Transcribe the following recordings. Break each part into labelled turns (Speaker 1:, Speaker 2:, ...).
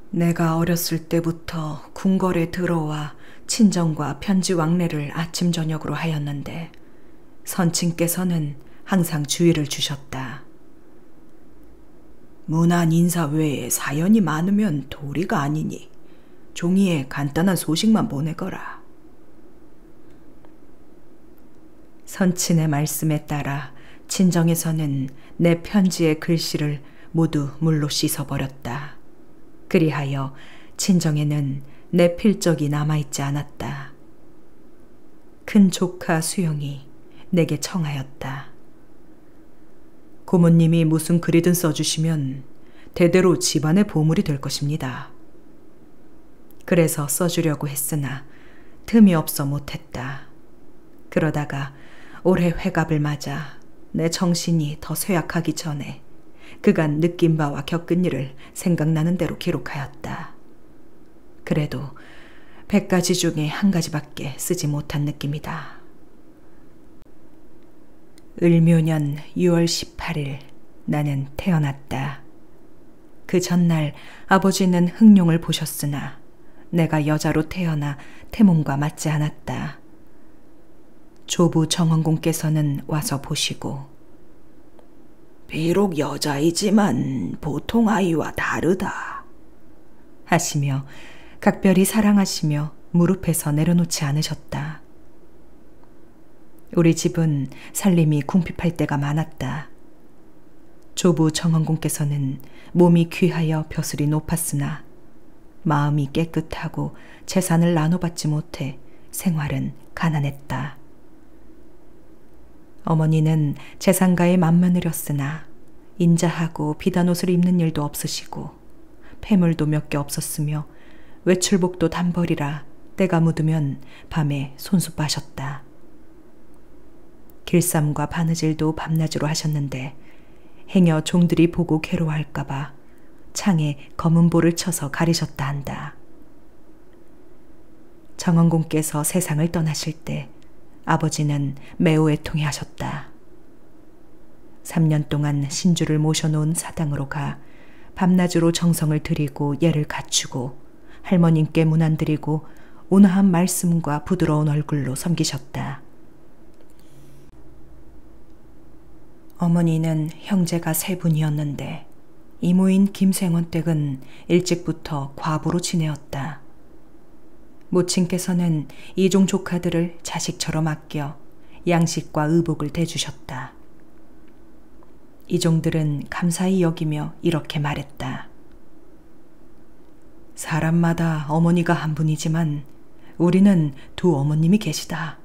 Speaker 1: 내가 어렸을 때부터 궁궐에 들어와 친정과 편지 왕래를 아침 저녁으로 하였는데 선친께서는 항상 주의를 주셨다. 문안 인사 외에 사연이 많으면 도리가 아니니 종이에 간단한 소식만 보내거라. 선친의 말씀에 따라 친정에서는 내 편지의 글씨를 모두 물로 씻어버렸다. 그리하여 친정에는 내 필적이 남아있지 않았다. 큰 조카 수영이 내게 청하였다. 고모님이 무슨 글이든 써주시면 대대로 집안의 보물이 될 것입니다. 그래서 써주려고 했으나 틈이 없어 못했다. 그러다가 올해 회갑을 맞아 내 정신이 더 쇠약하기 전에 그간 느낀 바와 겪은 일을 생각나는 대로 기록하였다. 그래도 100가지 중에 한 가지밖에 쓰지 못한 느낌이다. 을묘년 6월 18일 나는 태어났다. 그 전날 아버지는 흑룡을 보셨으나 내가 여자로 태어나 태몽과 맞지 않았다. 조부 정원공께서는 와서 보시고 비록 여자이지만 보통 아이와 다르다 하시며 각별히 사랑하시며 무릎에서 내려놓지 않으셨다. 우리 집은 살림이 궁핍할 때가 많았다. 조부 정원공께서는 몸이 귀하여 벼슬이 높았으나 마음이 깨끗하고 재산을 나눠받지 못해 생활은 가난했다. 어머니는 재산가에 맏며느렸으나 인자하고 비단 옷을 입는 일도 없으시고 폐물도 몇 개 없었으며 외출복도 단벌이라 때가 묻으면 밤에 손수 빠셨다. 길쌈과 바느질도 밤낮으로 하셨는데 행여 종들이 보고 괴로워할까봐 창에 검은 볼을 쳐서 가리셨다 한다. 정원공께서 세상을 떠나실 때 아버지는 매우 애통해하셨다. 3년 동안 신주를 모셔놓은 사당으로 가 밤낮으로 정성을 들이고 예를 갖추고 할머님께 문안 드리고 온화한 말씀과 부드러운 얼굴로 섬기셨다. 어머니는 형제가 3분이었는데 이모인 김생원 댁은 일찍부터 과부로 지내었다. 모친께서는 이종 조카들을 자식처럼 아껴 양식과 의복을 대주셨다. 이종들은 감사히 여기며 이렇게 말했다. 사람마다 어머니가 한 분이지만 우리는 2 어머님이 계시다.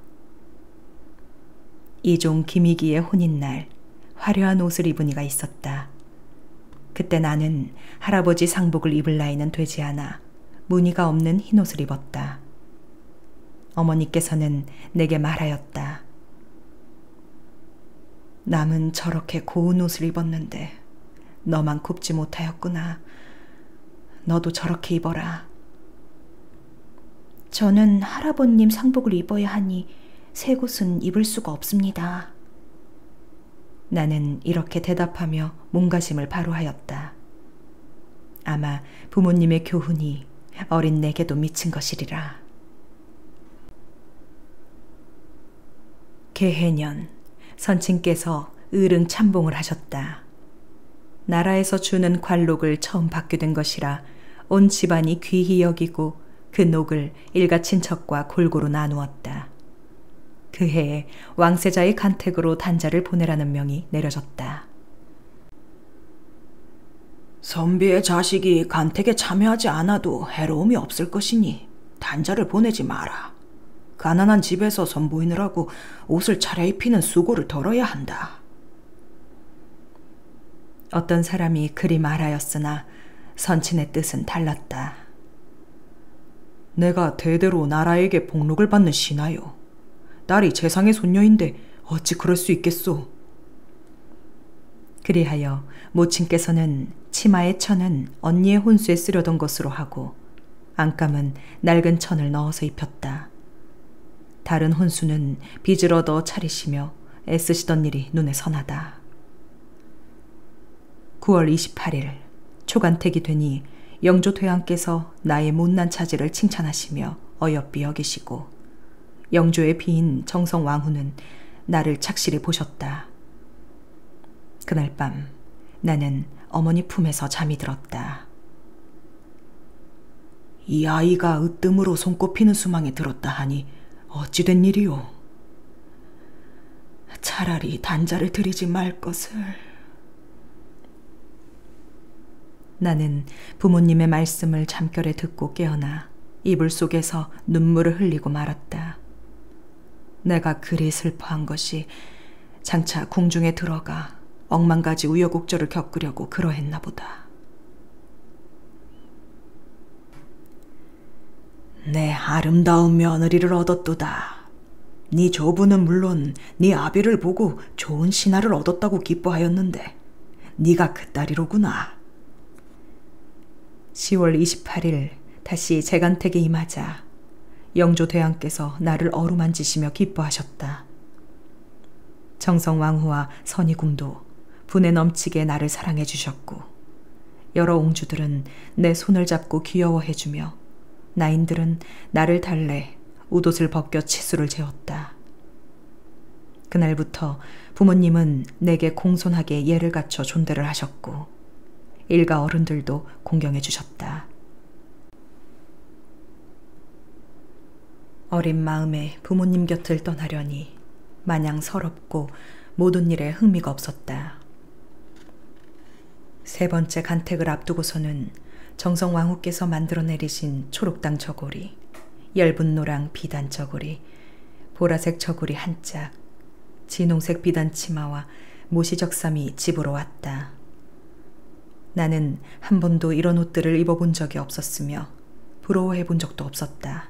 Speaker 1: 이종 김희기의 혼인날 화려한 옷을 입은 이가 있었다. 그때 나는 할아버지 상복을 입을 나이는 되지 않아 무늬가 없는 흰옷을 입었다. 어머니께서는 내게 말하였다. 남은 저렇게 고운 옷을 입었는데 너만 굽지 못하였구나. 너도 저렇게 입어라. 저는 할아버님 상복을 입어야 하니 새 곳은 입을 수가 없습니다. 나는 이렇게 대답하며 몸가심을 바로 하였다. 아마 부모님의 교훈이 어린 내게도 미친 것이리라. 개해년 선친께서 을응 참봉을 하셨다. 나라에서 주는 관록을 처음 받게 된 것이라 온 집안이 귀히 여기고 그 녹을 일가 친척과 골고루 나누었다. 그 해에 왕세자의 간택으로 단자를 보내라는 명이 내려졌다. 선비의 자식이 간택에 참여하지 않아도 해로움이 없을 것이니 단자를 보내지 마라. 가난한 집에서 선보이느라고 옷을 차려입히는 수고를 덜어야 한다. 어떤 사람이 그리 말하였으나 선친의 뜻은 달랐다. 내가 대대로 나라에게 복록을 받는 신하요. 딸이 재상의 손녀인데 어찌 그럴 수 있겠소. 그리하여 모친께서는 치마의 천은 언니의 혼수에 쓰려던 것으로 하고 안감은 낡은 천을 넣어서 입혔다. 다른 혼수는 빚을 얻어 차리시며 애쓰시던 일이 눈에 선하다. 9월 28일 초간택이 되니 영조 대왕께서 나의 못난 차지를 칭찬하시며 어여삐 여기시고 영조의 비인 정성 왕후는 나를 착실히 보셨다. 그날 밤 나는 어머니 품에서 잠이 들었다. 이 아이가 으뜸으로 손꼽히는 수망에 들었다 하니 어찌 된 일이오? 차라리 단자를 들이지 말 것을. 나는 부모님의 말씀을 잠결에 듣고 깨어나 이불 속에서 눈물을 흘리고 말았다. 내가 그리 슬퍼한 것이 장차 궁중에 들어가 억만가지 우여곡절을 겪으려고 그러했나 보다. 내 아름다운 며느리를 얻었도다. 네 조부는 물론 네 아비를 보고 좋은 신하를 얻었다고 기뻐하였는데 네가 그 딸이로구나. 10월 28일 다시 재간택에 임하자 영조 대왕께서 나를 어루만지시며 기뻐하셨다. 정성왕후와 선희궁도 분에 넘치게 나를 사랑해 주셨고 여러 옹주들은 내 손을 잡고 귀여워해주며 나인들은 나를 달래 웃옷을 벗겨 치수를 재웠다. 그날부터 부모님은 내게 공손하게 예를 갖춰 존대를 하셨고 일가 어른들도 공경해 주셨다. 어린 마음에 부모님 곁을 떠나려니 마냥 서럽고 모든 일에 흥미가 없었다. 세 번째 간택을 앞두고서는 정성왕후께서 만들어 내리신 초록당 저고리, 엷은 노랑 비단 저고리, 보라색 저고리 한 짝, 진홍색 비단 치마와 모시적삼이 집으로 왔다. 나는 한 번도 이런 옷들을 입어본 적이 없었으며 부러워해 본 적도 없었다.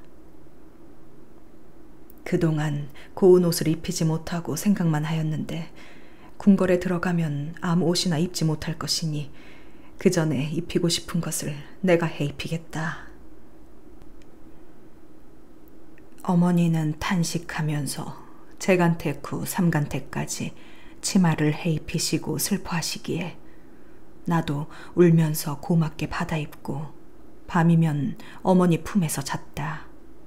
Speaker 1: 그동안 고운 옷을 입히지 못하고 생각만 하였는데 궁궐에 들어가면 아무 옷이나 입지 못할 것이니 그 전에 입히고 싶은 것을 내가 해 입히겠다. 어머니는 탄식하면서 재간택 후 삼간택까지 치마를 해 입히시고 슬퍼하시기에 나도 울면서 고맙게 받아 입고 밤이면 어머니 품에서 잤다.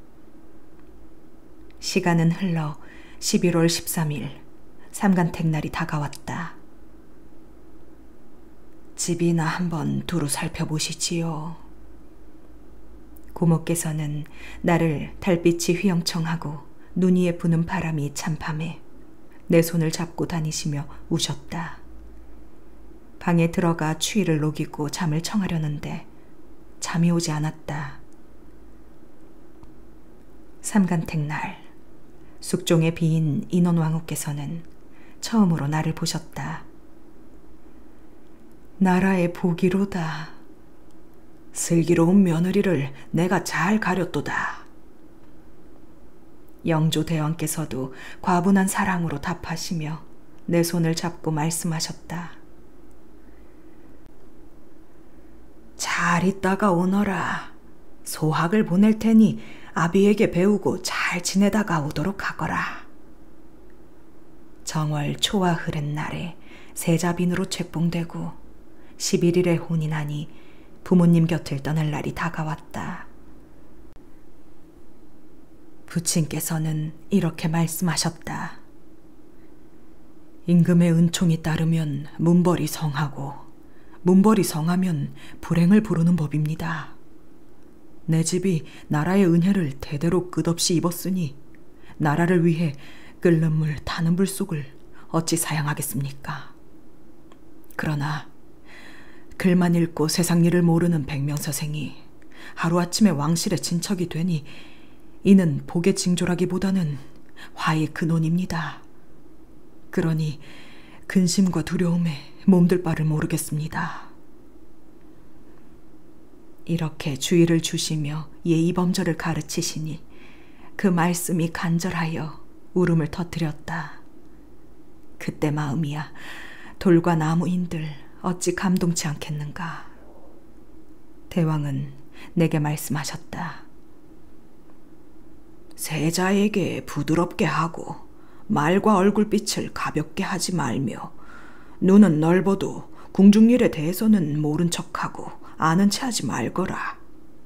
Speaker 1: 시간은 흘러 11월 13일 삼간택 날이 다가왔다. 집이나 한번 두루 살펴보시지요. 고모께서는 나를 달빛이 휘영청하고 눈 위에 부는 바람이 찬 밤에 내 손을 잡고 다니시며 우셨다. 방에 들어가 추위를 녹이고 잠을 청하려는데 잠이 오지 않았다. 삼간택 날 숙종의 비인 인원왕후께서는 처음으로 나를 보셨다. 나라의 복이로다. 슬기로운 며느리를 내가 잘 가렸도다. 영조 대왕께서도 과분한 사랑으로 답하시며 내 손을 잡고 말씀하셨다. 잘 있다가 오너라. 소학을 보낼 테니 아비에게 배우고 잘 지내다가 오도록 하거라. 정월 초와 흐른 날에 세자빈으로 책봉되고 11일에 혼이 나니 부모님 곁을 떠날 날이 다가왔다. 부친께서는 이렇게 말씀하셨다. 임금의 은총이 따르면 문벌이 성하고 문벌이 성하면 불행을 부르는 법입니다. 내 집이 나라의 은혜를 대대로 끝없이 입었으니 나라를 위해 끓는 물 타는 불 속을 어찌 사양하겠습니까? 그러나 글만 읽고 세상 일을 모르는 백명서생이 하루아침에 왕실의 친척이 되니 이는 복의 징조라기보다는 화의 근원입니다. 그러니 근심과 두려움에 몸둘 바를 모르겠습니다. 이렇게 주의를 주시며 예의범절을 가르치시니 그 말씀이 간절하여 울음을 터뜨렸다. 그때 마음이야 돌과 나무인들 어찌 감동치 않겠는가. 대왕은 내게 말씀하셨다. 세자에게 부드럽게 하고 말과 얼굴빛을 가볍게 하지 말며 눈은 넓어도 궁중일에 대해서는 모른 척하고 아는 체 하지 말거라.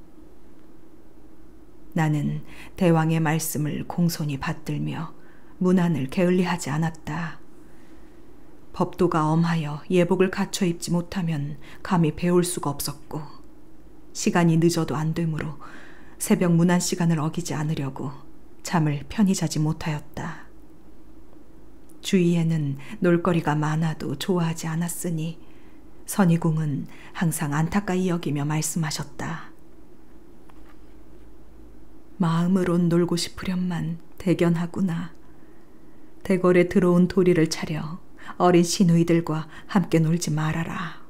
Speaker 1: 나는 대왕의 말씀을 공손히 받들며 문안을 게을리하지 않았다. 법도가 엄하여 예복을 갖춰 입지 못하면 감히 배울 수가 없었고 시간이 늦어도 안 되므로 새벽 문안 시간을 어기지 않으려고 잠을 편히 자지 못하였다. 주위에는 놀거리가 많아도 좋아하지 않았으니 선희궁은 항상 안타까이 여기며 말씀하셨다. 마음으론 놀고 싶으련만 대견하구나. 대궐에 들어온 도리를 차려 어린 시누이들과 함께 놀지 말아라.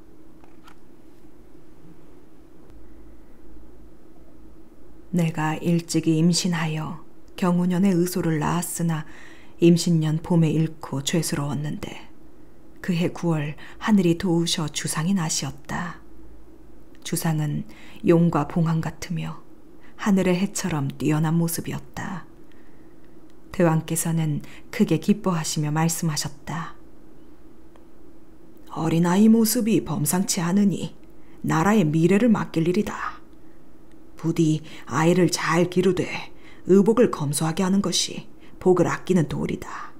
Speaker 1: 내가 일찍이 임신하여 경우년의 의소를 낳았으나 임신년 봄에 잃고 죄스러웠는데 그해 9월 하늘이 도우셔 주상이 나시었다. 주상은 용과 봉황 같으며 하늘의 해처럼 뛰어난 모습이었다. 대왕께서는 크게 기뻐하시며 말씀하셨다. 어린아이 모습이 범상치 않으니 나라의 미래를 맡길 일이다. 부디 아이를 잘 기르되 의복을 검소하게 하는 것이 복을 아끼는 도리다.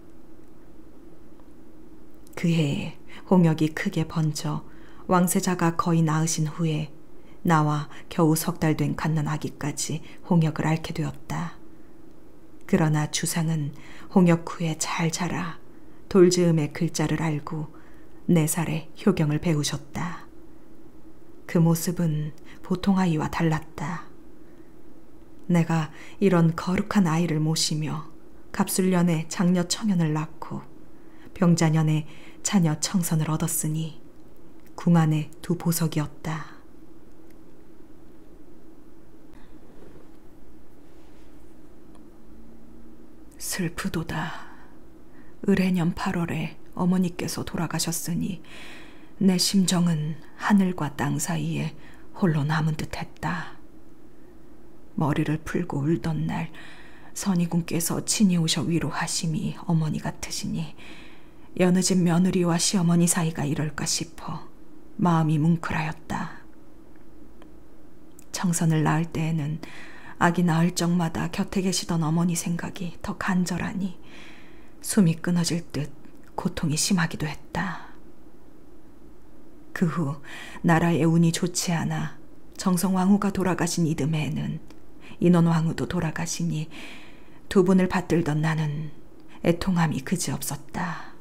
Speaker 1: 그해 홍역이 크게 번져 왕세자가 거의 나으신 후에 나와 겨우 3달 된 갓난아기까지 홍역을 앓게 되었다. 그러나 주상은 홍역 후에 잘 자라 돌즈음의 글자를 알고 4살에 효경을 배우셨다. 그 모습은 보통 아이와 달랐다. 내가 이런 거룩한 아이를 모시며 갑술년에 장녀 청년을 낳고 병자년에 자녀 청선을 얻었으니 궁 안에 2 보석이었다. 슬프도다. 을해년 8월에 어머니께서 돌아가셨으니 내 심정은 하늘과 땅 사이에 홀로 남은 듯했다. 머리를 풀고 울던 날 선희궁께서 친히 오셔 위로하심이 어머니 같으시니 여느 집 며느리와 시어머니 사이가 이럴까 싶어 마음이 뭉클하였다. 청선을 낳을 때에는 아기 낳을 적마다 곁에 계시던 어머니 생각이 더 간절하니 숨이 끊어질 듯 고통이 심하기도 했다. 그 후 나라의 운이 좋지 않아 정성왕후가 돌아가신 이듬해에는 인원왕후도 돌아가시니 2 분을 받들던 나는 애통함이 그지없었다.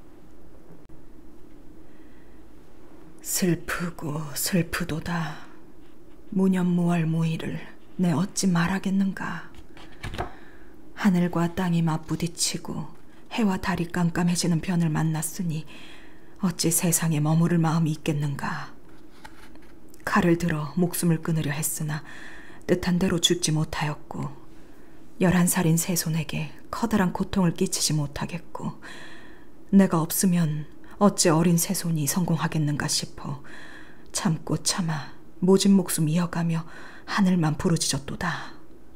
Speaker 1: 슬프고 슬프도다. 무년무월 무이를 내 어찌 말하겠는가. 하늘과 땅이 맞부딪히고 해와 달이 깜깜해지는 변을 만났으니 어찌 세상에 머무를 마음이 있겠는가. 칼을 들어 목숨을 끊으려 했으나 뜻한 대로 죽지 못하였고 11살인 세손에게 커다란 고통을 끼치지 못하겠고 내가 없으면 어찌 어린 세손이 성공하겠는가 싶어 참고 참아 모진 목숨 이어가며 하늘만 부르짖었도다.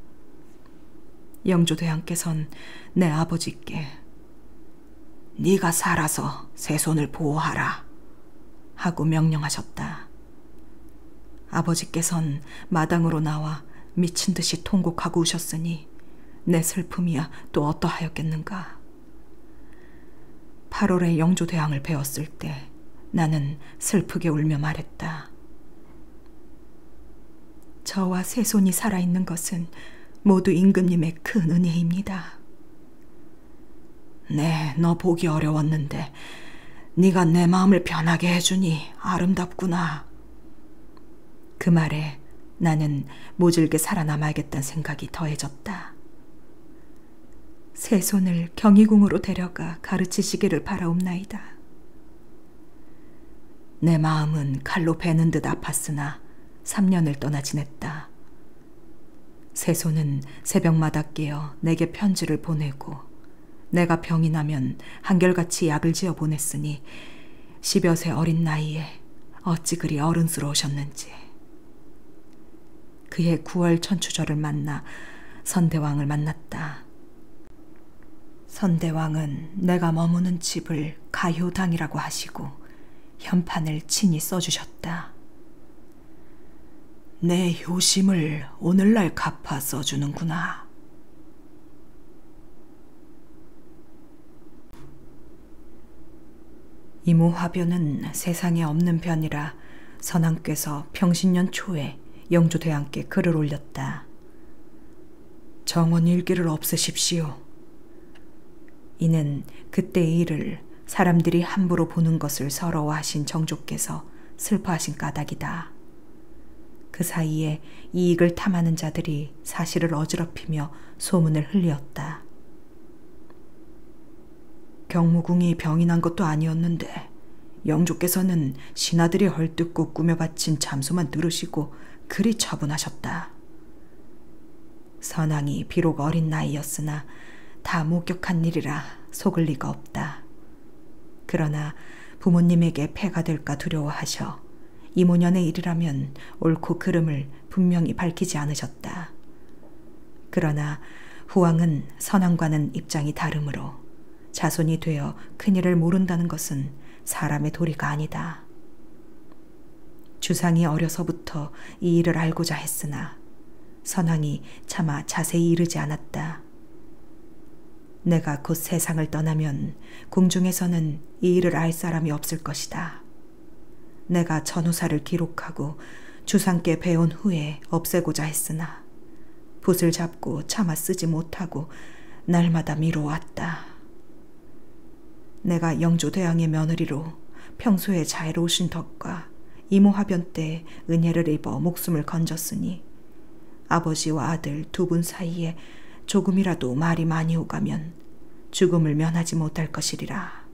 Speaker 1: 영조대왕께선 내 아버지께 네가 살아서 세손을 보호하라 하고 명령하셨다. 아버지께선 마당으로 나와 미친 듯이 통곡하고 우셨으니 내 슬픔이야 또 어떠하였겠는가. 8월에 영조대왕을 배웠을 때 나는 슬프게 울며 말했다. 저와 세손이 살아있는 것은 모두 임금님의 큰 은혜입니다. 네, 너 보기 어려웠는데 네가 내 마음을 편하게 해주니 아름답구나. 그 말에 나는 모질게 살아남아야겠다는 생각이 더해졌다. 세손을 경희궁으로 데려가 가르치시기를 바라옵나이다. 내 마음은 칼로 베는 듯 아팠으나 3년을 떠나 지냈다. 세손은 새벽마다 깨어 내게 편지를 보내고 내가 병이 나면 한결같이 약을 지어 보냈으니 10여 세 어린 나이에 어찌 그리 어른스러우셨는지. 그해 9월 천추절을 만나 선대왕을 만났다. 선대왕은 내가 머무는 집을 가효당이라고 하시고 현판을 친히 써주셨다. 내 효심을 오늘날 갚아 써주는구나. 이모 화변은 세상에 없는 편이라 선왕께서 평신년 초에 영조대왕께 글을 올렸다. 정원 일기를 없애십시오. 이는 그때의 일을 사람들이 함부로 보는 것을 서러워하신 정조께서 슬퍼하신 까닭이다. 그 사이에 이익을 탐하는 자들이 사실을 어지럽히며 소문을 흘렸다. 경무궁이 병이 난 것도 아니었는데 영조께서는 신하들이 헐뜯고 꾸며 바친 잠소만 들으시고 그리 처분하셨다. 선왕이 비록 어린 나이였으나 다 목격한 일이라 속을 리가 없다. 그러나 부모님에게 폐가 될까 두려워하셔 이모년의 일이라면 옳고 그름을 분명히 밝히지 않으셨다. 그러나 후왕은 선왕과는 입장이 다르므로 자손이 되어 큰일을 모른다는 것은 사람의 도리가 아니다. 주상이 어려서부터 이 일을 알고자 했으나 선왕이 차마 자세히 이르지 않았다. 내가 곧 세상을 떠나면 궁중에서는 이 일을 알 사람이 없을 것이다. 내가 전후사를 기록하고 주상께 배운 후에 없애고자 했으나 붓을 잡고 차마 쓰지 못하고 날마다 미뤄왔다. 내가 영조대왕의 며느리로 평소에 자애로우신 덕과 이모 화변 때 은혜를 입어 목숨을 건졌으니 아버지와 아들 두 분 사이에 조금이라도 말이 많이 오가면 죽음을 면하지 못할 것이리라.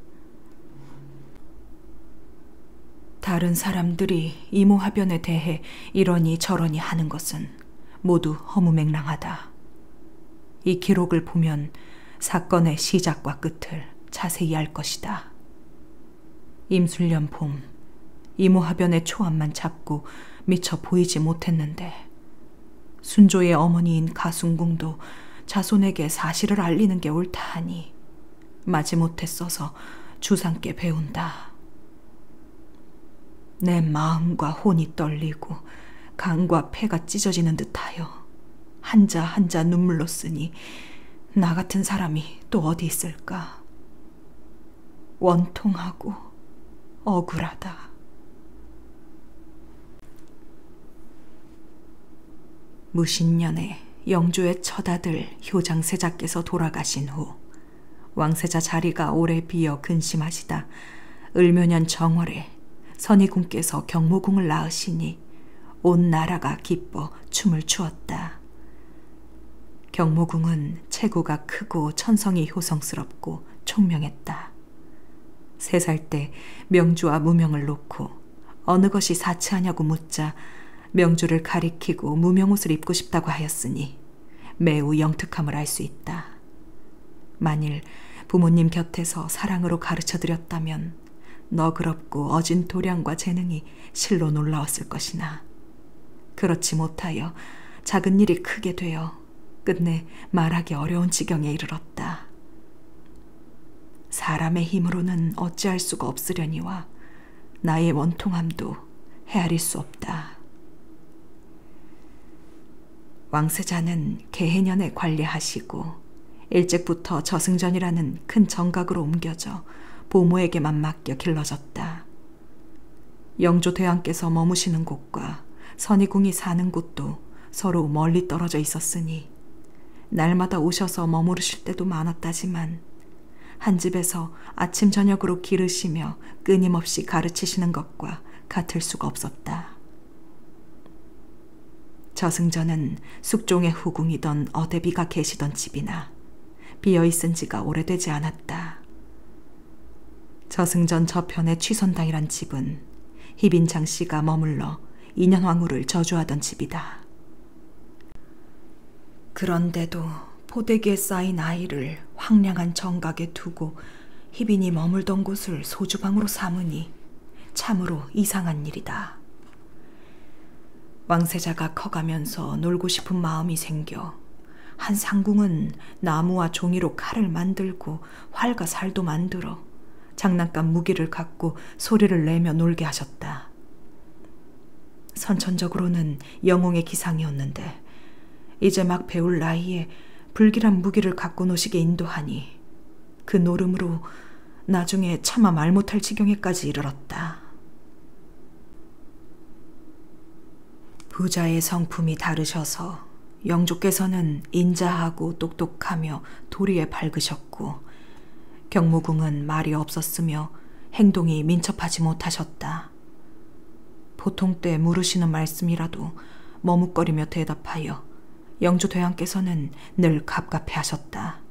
Speaker 1: 다른 사람들이 이모 화변에 대해 이러니 저러니 하는 것은 모두 허무맹랑하다. 이 기록을 보면 사건의 시작과 끝을 자세히 알 것이다. 임술년 봄 이모 화변의 초안만 잡고 미처 보이지 못했는데 순조의 어머니인 가순궁도 자손에게 사실을 알리는 게 옳다 하니 마지못해 써서 주상께 배운다. 내 마음과 혼이 떨리고 간과 폐가 찢어지는 듯하여 한자 한자 눈물로 쓰니 나 같은 사람이 또 어디 있을까. 원통하고 억울하다. 무신년에 영조의 처아들 효장세자께서 돌아가신 후 왕세자 자리가 오래 비어 근심하시다 을묘년 정월에 선희궁께서 경무궁을 낳으시니 온 나라가 기뻐 춤을 추었다. 경무궁은 체구가 크고 천성이 효성스럽고 총명했다. 3살 때 명주와 무명을 놓고 어느 것이 사치하냐고 묻자 명주를 가리키고 무명옷을 입고 싶다고 하였으니 매우 영특함을 알 수 있다. 만일 부모님 곁에서 사랑으로 가르쳐드렸다면 너그럽고 어진 도량과 재능이 실로 놀라웠을 것이나 그렇지 못하여 작은 일이 크게 되어 끝내 말하기 어려운 지경에 이르렀다. 사람의 힘으로는 어찌할 수가 없으려니와 나의 원통함도 헤아릴 수 없다. 왕세자는 개해년에 관리하시고 일찍부터 저승전이라는 큰 정각으로 옮겨져 보모에게만 맡겨 길러졌다. 영조대왕께서 머무시는 곳과 선희궁이 사는 곳도 서로 멀리 떨어져 있었으니 날마다 오셔서 머무르실 때도 많았다지만 한 집에서 아침 저녁으로 기르시며 끊임없이 가르치시는 것과 같을 수가 없었다. 저승전은 숙종의 후궁이던 어대비가 계시던 집이나 비어있은 지가 오래되지 않았다. 저승전 저편의 취선당이란 집은 희빈장 씨가 머물러 인현왕후를 저주하던 집이다. 그런데도 포대기에 쌓인 아이를 황량한 정각에 두고 희빈이 머물던 곳을 소주방으로 삼으니 참으로 이상한 일이다. 왕세자가 커가면서 놀고 싶은 마음이 생겨 한 상궁은 나무와 종이로 칼을 만들고 활과 살도 만들어 장난감 무기를 갖고 소리를 내며 놀게 하셨다. 선천적으로는 영웅의 기상이었는데 이제 막 배울 나이에 불길한 무기를 갖고 노시게 인도하니 그 노름으로 나중에 차마 말 못할 지경에까지 이르렀다. 부자의 성품이 다르셔서 영조께서는 인자하고 똑똑하며 도리에 밝으셨고 경무궁은 말이 없었으며 행동이 민첩하지 못하셨다. 보통 때 물으시는 말씀이라도 머뭇거리며 대답하여 영조대왕께서는 늘 갑갑해하셨다.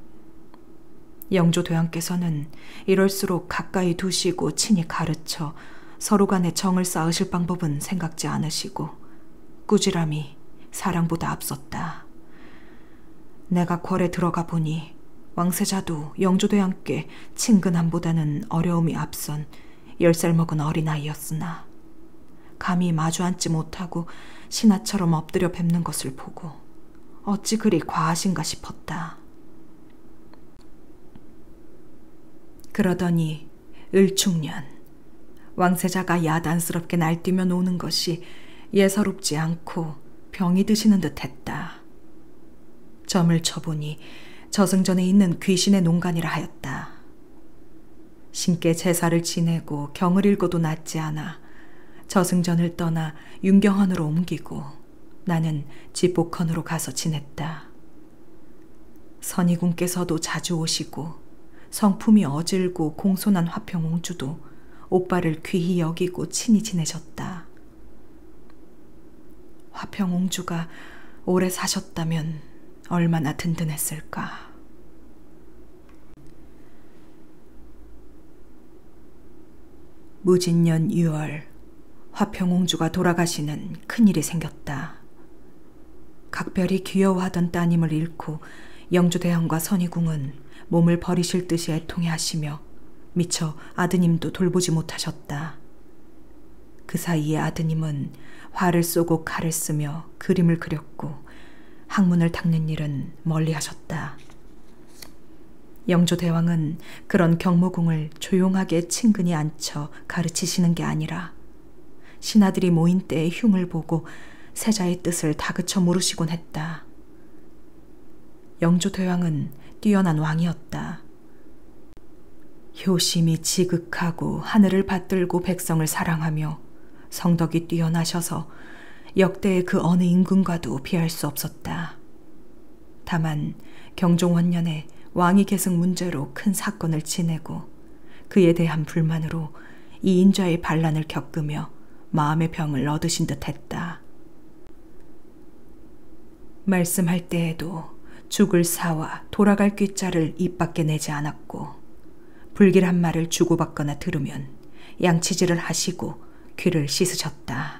Speaker 1: 영조대왕께서는 이럴수록 가까이 두시고 친히 가르쳐 서로 간에 정을 쌓으실 방법은 생각지 않으시고 꾸지람이 사랑보다 앞섰다. 내가 궐에 들어가 보니 왕세자도 영조대왕께 친근함보다는 어려움이 앞선 10살 먹은 어린아이였으나 감히 마주 앉지 못하고 신하처럼 엎드려 뵙는 것을 보고 어찌 그리 과하신가 싶었다. 그러더니 을충년 왕세자가 야단스럽게 날뛰며 노는 것이 예사롭지 않고 병이 드시는 듯했다. 점을 쳐보니 저승전에 있는 귀신의 농간이라 하였다. 신께 제사를 지내고 경을 읽어도 낫지 않아 저승전을 떠나 윤경헌으로 옮기고 나는 집복헌으로 가서 지냈다. 선희궁께서도 자주 오시고 성품이 어질고 공손한 화평옹주도 오빠를 귀히 여기고 친히 지내셨다. 화평옹주가 오래 사셨다면 얼마나 든든했을까. 무진년 6월 화평옹주가 돌아가시는 큰일이 생겼다. 각별히 귀여워하던 따님을 잃고 영조대왕과 선희궁은 몸을 버리실 듯이 애통해하시며 미처 아드님도 돌보지 못하셨다. 그 사이에 아드님은 활을 쏘고 칼을 쓰며 그림을 그렸고 학문을 닦는 일은 멀리하셨다. 영조대왕은 그런 경무궁을 조용하게 친근히 앉혀 가르치시는 게 아니라 신하들이 모인 때의 흉을 보고 세자의 뜻을 다그쳐 물으시곤 했다. 영조대왕은 뛰어난 왕이었다. 효심이 지극하고 하늘을 받들고 백성을 사랑하며 성덕이 뛰어나셔서 역대의 그 어느 임금과도 비할 수 없었다. 다만 경종원년에 왕위 계승 문제로 큰 사건을 지내고 그에 대한 불만으로 이인자의 반란을 겪으며 마음의 병을 얻으신 듯했다. 말씀할 때에도 죽을 사와 돌아갈 귀자를 입 밖에 내지 않았고 불길한 말을 주고받거나 들으면 양치질을 하시고 귀를 씻으셨다.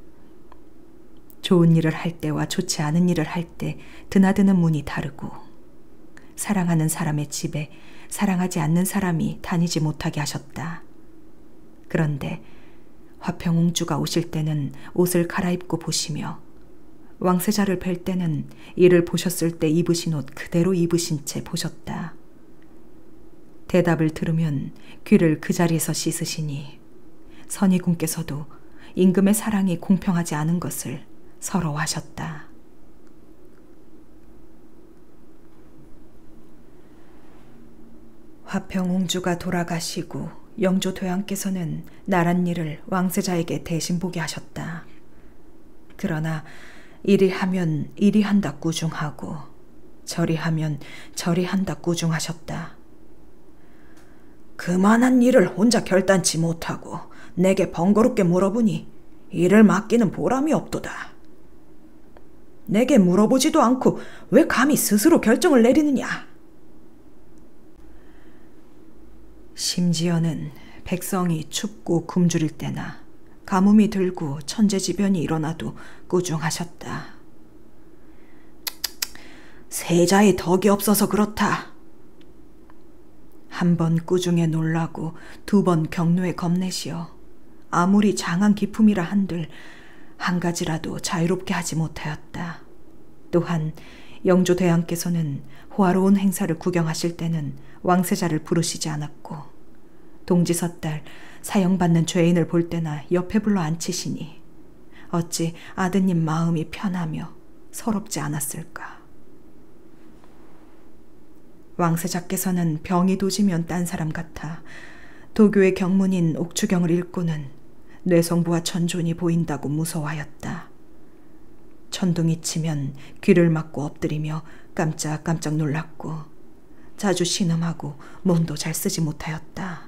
Speaker 1: 좋은 일을 할 때와 좋지 않은 일을 할 때 드나드는 문이 다르고 사랑하는 사람의 집에 사랑하지 않는 사람이 다니지 못하게 하셨다. 그런데 화평옹주가 오실 때는 옷을 갈아입고 보시며 왕세자를 뵐 때는 이를 보셨을 때 입으신 옷 그대로 입으신 채 보셨다. 대답을 들으면 귀를 그 자리에서 씻으시니 선희궁께서도 임금의 사랑이 공평하지 않은 것을 서러워하셨다. 화평옹주가 돌아가시고 영조대왕께서는 나란 일을 왕세자에게 대신 보게 하셨다. 그러나 이리 하면 이리 한다 꾸중하고 저리 하면 저리 한다 꾸중하셨다. 그만한 일을 혼자 결단치 못하고 내게 번거롭게 물어보니 일을 맡기는 보람이 없도다. 내게 물어보지도 않고 왜 감히 스스로 결정을 내리느냐. 심지어는 백성이 춥고 굶주릴 때나 가뭄이 들고 천재지변이 일어나도 꾸중하셨다. 세자의 덕이 없어서 그렇다. 한 번 꾸중에 놀라고 두 번 경노에 겁내시어 아무리 장한 기품이라 한들 한 가지라도 자유롭게 하지 못하였다. 또한 영조대왕께서는 호화로운 행사를 구경하실 때는 왕세자를 부르시지 않았고 동지섣달 사형받는 죄인을 볼 때나 옆에 불러 앉히시니 어찌 아드님 마음이 편하며 서럽지 않았을까. 왕세자께서는 병이 도지면 딴 사람 같아 도교의 경문인 옥추경을 읽고는 뇌성부와 천존이 보인다고 무서워하였다. 천둥이 치면 귀를 막고 엎드리며 깜짝깜짝 놀랐고 자주 신음하고 몸도 잘 쓰지 못하였다.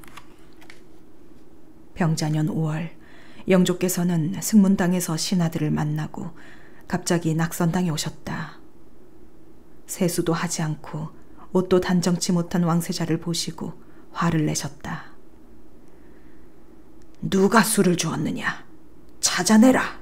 Speaker 1: 병자년 5월 영조께서는 승문당에서 신하들을 만나고 갑자기 낙선당에 오셨다. 세수도 하지 않고 옷도 단정치 못한 왕세자를 보시고 화를 내셨다. 누가 술을 주었느냐? 찾아내라.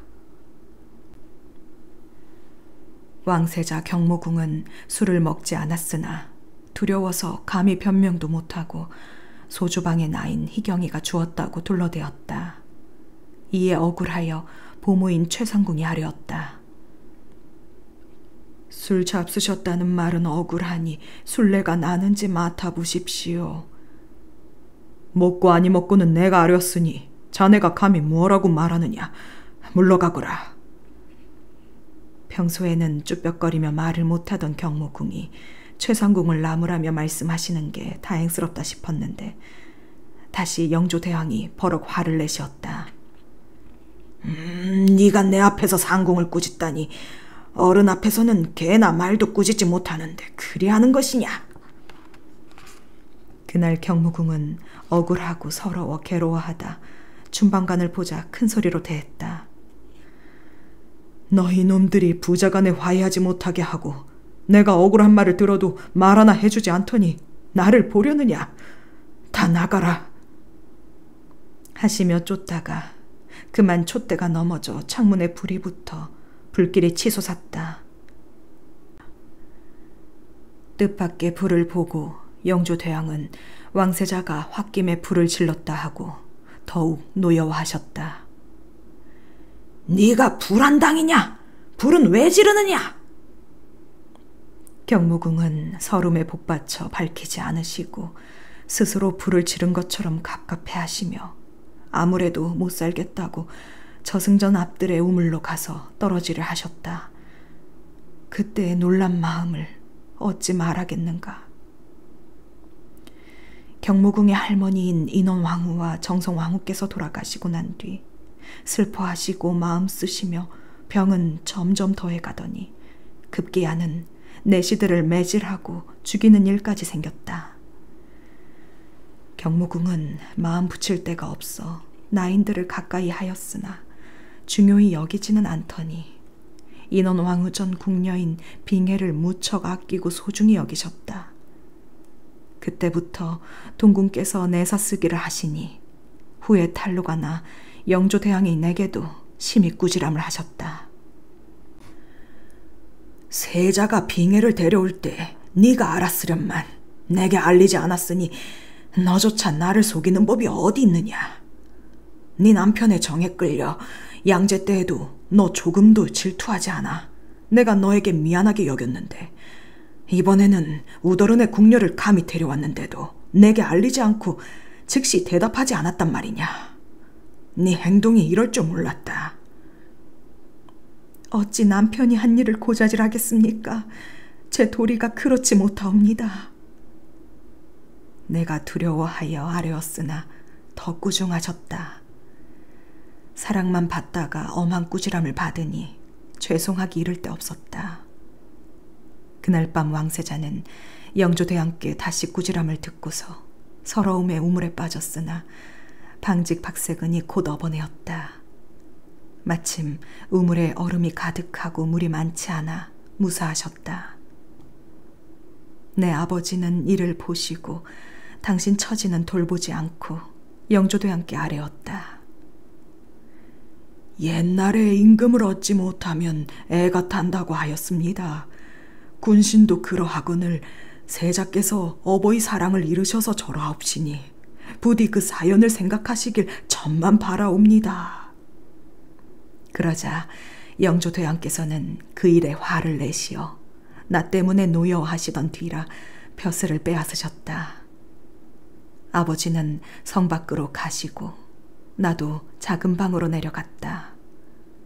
Speaker 1: 왕세자 경무궁은 술을 먹지 않았으나 두려워서 감히 변명도 못하고 소주방에 나인 희경이가 주었다고 둘러대었다. 이에 억울하여 보모인 최상궁이 아뢰었다. 술 잡수셨다는 말은 억울하니 술래가 나는지 맡아보십시오. 먹고 아니 먹고는 내가 아뢰었으니 자네가 감히 무엇라고 말하느냐. 물러가거라. 평소에는 쭈뼛거리며 말을 못하던 경무궁이 최상궁을 나무라며 말씀하시는 게 다행스럽다 싶었는데 다시 영조대왕이 버럭 화를 내셨다. 네가 내 앞에서 상궁을 꾸짖다니 어른 앞에서는 개나 말도 꾸짖지 못하는데 그리 하는 것이냐. 그날 경무궁은 억울하고 서러워 괴로워하다 춘방관을 보자 큰 소리로 대했다. 너희 놈들이 부자간에 화해하지 못하게 하고 내가 억울한 말을 들어도 말 하나 해주지 않더니 나를 보려느냐. 다 나가라. 하시며 쫓다가 그만 촛대가 넘어져 창문에 불이 붙어 불길이 치솟았다. 뜻밖의 불을 보고 영조대왕은 왕세자가 홧김에 불을 질렀다 하고 더욱 노여워하셨다. 네가 불안당이냐? 불은 왜 지르느냐? 경무궁은 서름에 복받쳐 밝히지 않으시고 스스로 불을 지른 것처럼 갑갑해하시며 아무래도 못 살겠다고 저승전 앞들의 우물로 가서 떨어지려 하셨다. 그때의 놀란 마음을 어찌 말하겠는가. 경무궁의 할머니인 인원왕후와 정성왕후께서 돌아가시고 난 뒤 슬퍼하시고 마음 쓰시며 병은 점점 더해가더니 급기야는 내시들을 매질하고 죽이는 일까지 생겼다. 경무궁은 마음 붙일 데가 없어 나인들을 가까이 하였으나 중요히 여기지는 않더니 인원왕후 전 궁녀인 빙해를 무척 아끼고 소중히 여기셨다. 그때부터 동궁께서 내사 쓰기를 하시니 후에 탄로가 나 영조대왕이 내게도 심히 꾸지람을 하셨다. 세자가 빙해를 데려올 때 네가 알았으련만 내게 알리지 않았으니 너조차 나를 속이는 법이 어디 있느냐. 네 남편의 정에 끌려 양제 때에도 너 조금도 질투하지 않아 내가 너에게 미안하게 여겼는데 이번에는 우더른의 궁녀를 감히 데려왔는데도 내게 알리지 않고 즉시 대답하지 않았단 말이냐. 네 행동이 이럴 줄 몰랐다. 어찌 남편이 한 일을 고자질하겠습니까? 제 도리가 그렇지 못하옵니다. 내가 두려워하여 아뢰었으나 더 꾸중하셨다. 사랑만 받다가 엄한 꾸지람을 받으니 죄송하기 이를 데 없었다. 그날 밤 왕세자는 영조대왕께 다시 꾸지람을 듣고서 서러움에 우물에 빠졌으나 방직 박세근이 곧 업어내었다. 마침 우물에 얼음이 가득하고 물이 많지 않아 무사하셨다. 내 아버지는 이를 보시고 당신 처지는 돌보지 않고 영조대왕께 아뢰었다. 옛날에 임금을 얻지 못하면 애가 탄다고 하였습니다. 군신도 그러하거늘 세자께서 어버이 사랑을 잃으셔서 저러하옵시니 부디 그 사연을 생각하시길 천만 바라옵니다. 그러자 영조대왕께서는 그 일에 화를 내시어 나 때문에 노여워하시던 뒤라 벼슬을 빼앗으셨다. 아버지는 성 밖으로 가시고 나도 작은 방으로 내려갔다.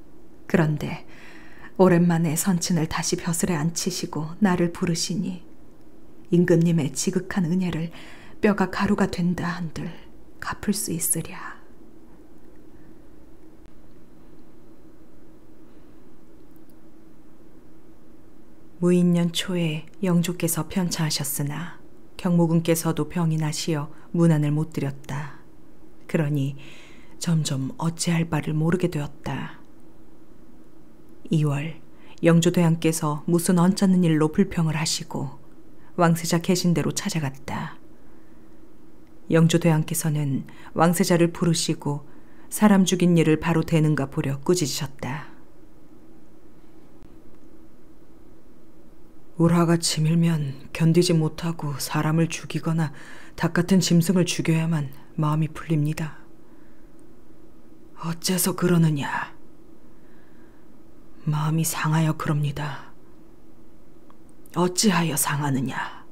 Speaker 1: 그런데 오랜만에 선친을 다시 벼슬에 앉히시고 나를 부르시니 임금님의 지극한 은혜를 뼈가 가루가 된다 한들 갚을 수 있으랴. 무인년 초에 영조께서 편차하셨으나 경모군께서도 병이 나시어 문안을 못 드렸다. 그러니 점점 어찌할 바를 모르게 되었다. 2월 영조대왕께서 무슨 언짢은 일로 불평을 하시고 왕세자 계신 대로 찾아갔다. 영조대왕께서는 왕세자를 부르시고 사람 죽인 일을 바로 되는가 보려 꾸짖으셨다. 울화가 치밀면 견디지 못하고 사람을 죽이거나 닭 같은 짐승을 죽여야만 마음이 풀립니다. 어째서 그러느냐? 마음이 상하여 그럽니다. 어찌하여 상하느냐?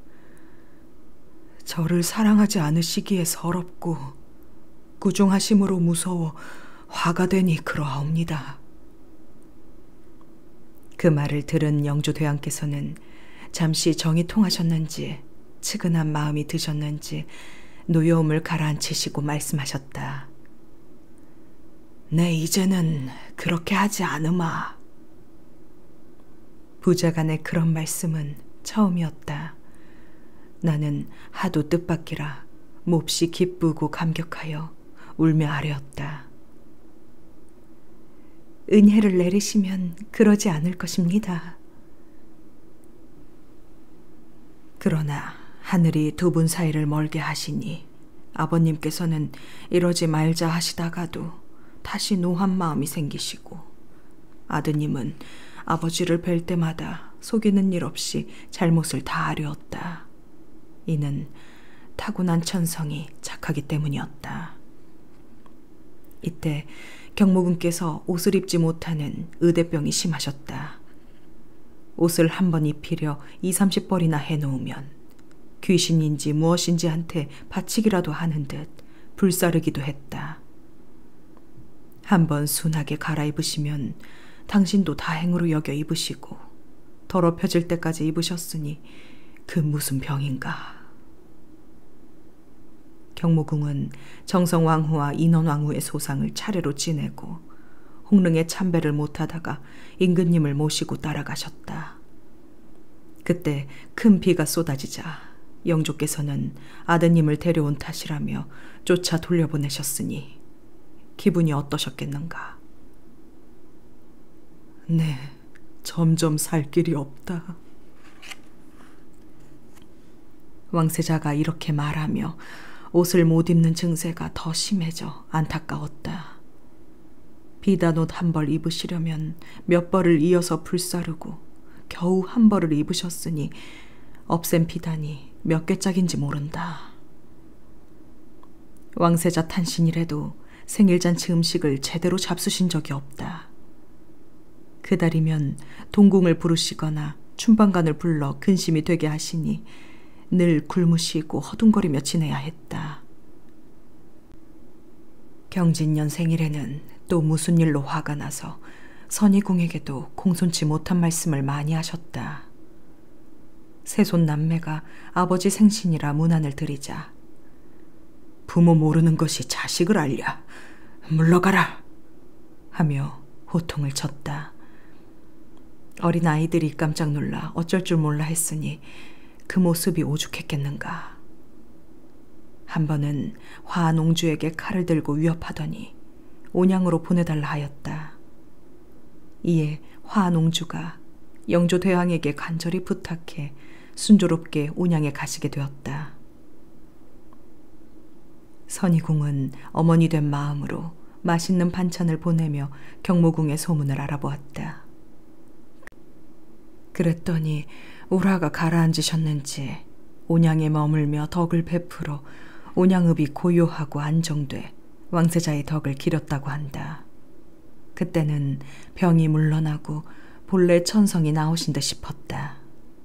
Speaker 1: 저를 사랑하지 않으시기에 서럽고 구중하심으로 무서워 화가 되니 그러하옵니다. 그 말을 들은 영조대왕께서는 잠시 정이 통하셨는지 측은한 마음이 드셨는지 노여움을 가라앉히시고 말씀하셨다. 내 이제는 그렇게 하지 않으마. 부자간의 그런 말씀은 처음이었다. 나는 하도 뜻밖이라 몹시 기쁘고 감격하여 울며 아뢰었다. 은혜를 내리시면 그러지 않을 것입니다. 그러나 하늘이 두 분 사이를 멀게 하시니 아버님께서는 이러지 말자 하시다가도 다시 노한 마음이 생기시고 아드님은 아버지를 뵐 때마다 속이는 일 없이 잘못을 다 아뢰었다. 이는 타고난 천성이 착하기 때문이었다. 이때 경모군께서 옷을 입지 못하는 의대병이 심하셨다. 옷을 한 번 입히려 20-30벌이나 해놓으면 귀신인지 무엇인지 한테 바치기라도 하는 듯 불사르기도 했다. 한번 순하게 갈아입으시면 당신도 다행으로 여겨 입으시고 더럽혀질 때까지 입으셨으니 그 무슨 병인가. 경모궁은 정성왕후와 인원왕후의 소상을 차례로 지내고 홍릉에 참배를 못하다가 임금님을 모시고 따라가셨다. 그때 큰 비가 쏟아지자 영조께서는 아드님을 데려온 탓이라며 쫓아 돌려보내셨으니 기분이 어떠셨겠는가. 네, 점점 살 길이 없다. 왕세자가 이렇게 말하며 옷을 못 입는 증세가 더 심해져 안타까웠다. 비단 옷 한 벌 입으시려면 몇 벌을 이어서 불사르고 겨우 한 벌을 입으셨으니 없앤 비단이 몇 개짝인지 모른다. 왕세자 탄신이라도 생일잔치 음식을 제대로 잡수신 적이 없다. 그달이면 동궁을 부르시거나 춘방관을 불러 근심이 되게 하시니 늘 굶으시고 허둥거리며 지내야 했다. 경진년 생일에는 또 무슨 일로 화가 나서 선희궁에게도 공손치 못한 말씀을 많이 하셨다. 세손 남매가 아버지 생신이라 문안을 드리자 부모 모르는 것이 자식을 알랴. 물러가라. 하며 호통을 쳤다. 어린 아이들이 깜짝 놀라 어쩔 줄 몰라 했으니 그 모습이 오죽했겠는가. 한 번은 화농주에게 칼을 들고 위협하더니 온양으로 보내달라 하였다. 이에 화농주가 영조대왕에게 간절히 부탁해 순조롭게 온양에 가시게 되었다. 선희궁은 어머니 된 마음으로 맛있는 반찬을 보내며 경모궁의 소문을 알아보았다. 그랬더니 울화가 가라앉으셨는지 온양에 머물며 덕을 베풀어 온양읍이 고요하고 안정돼 왕세자의 덕을 기렸다고 한다. 그때는 병이 물러나고 본래 천성이 나오신 듯 싶었다.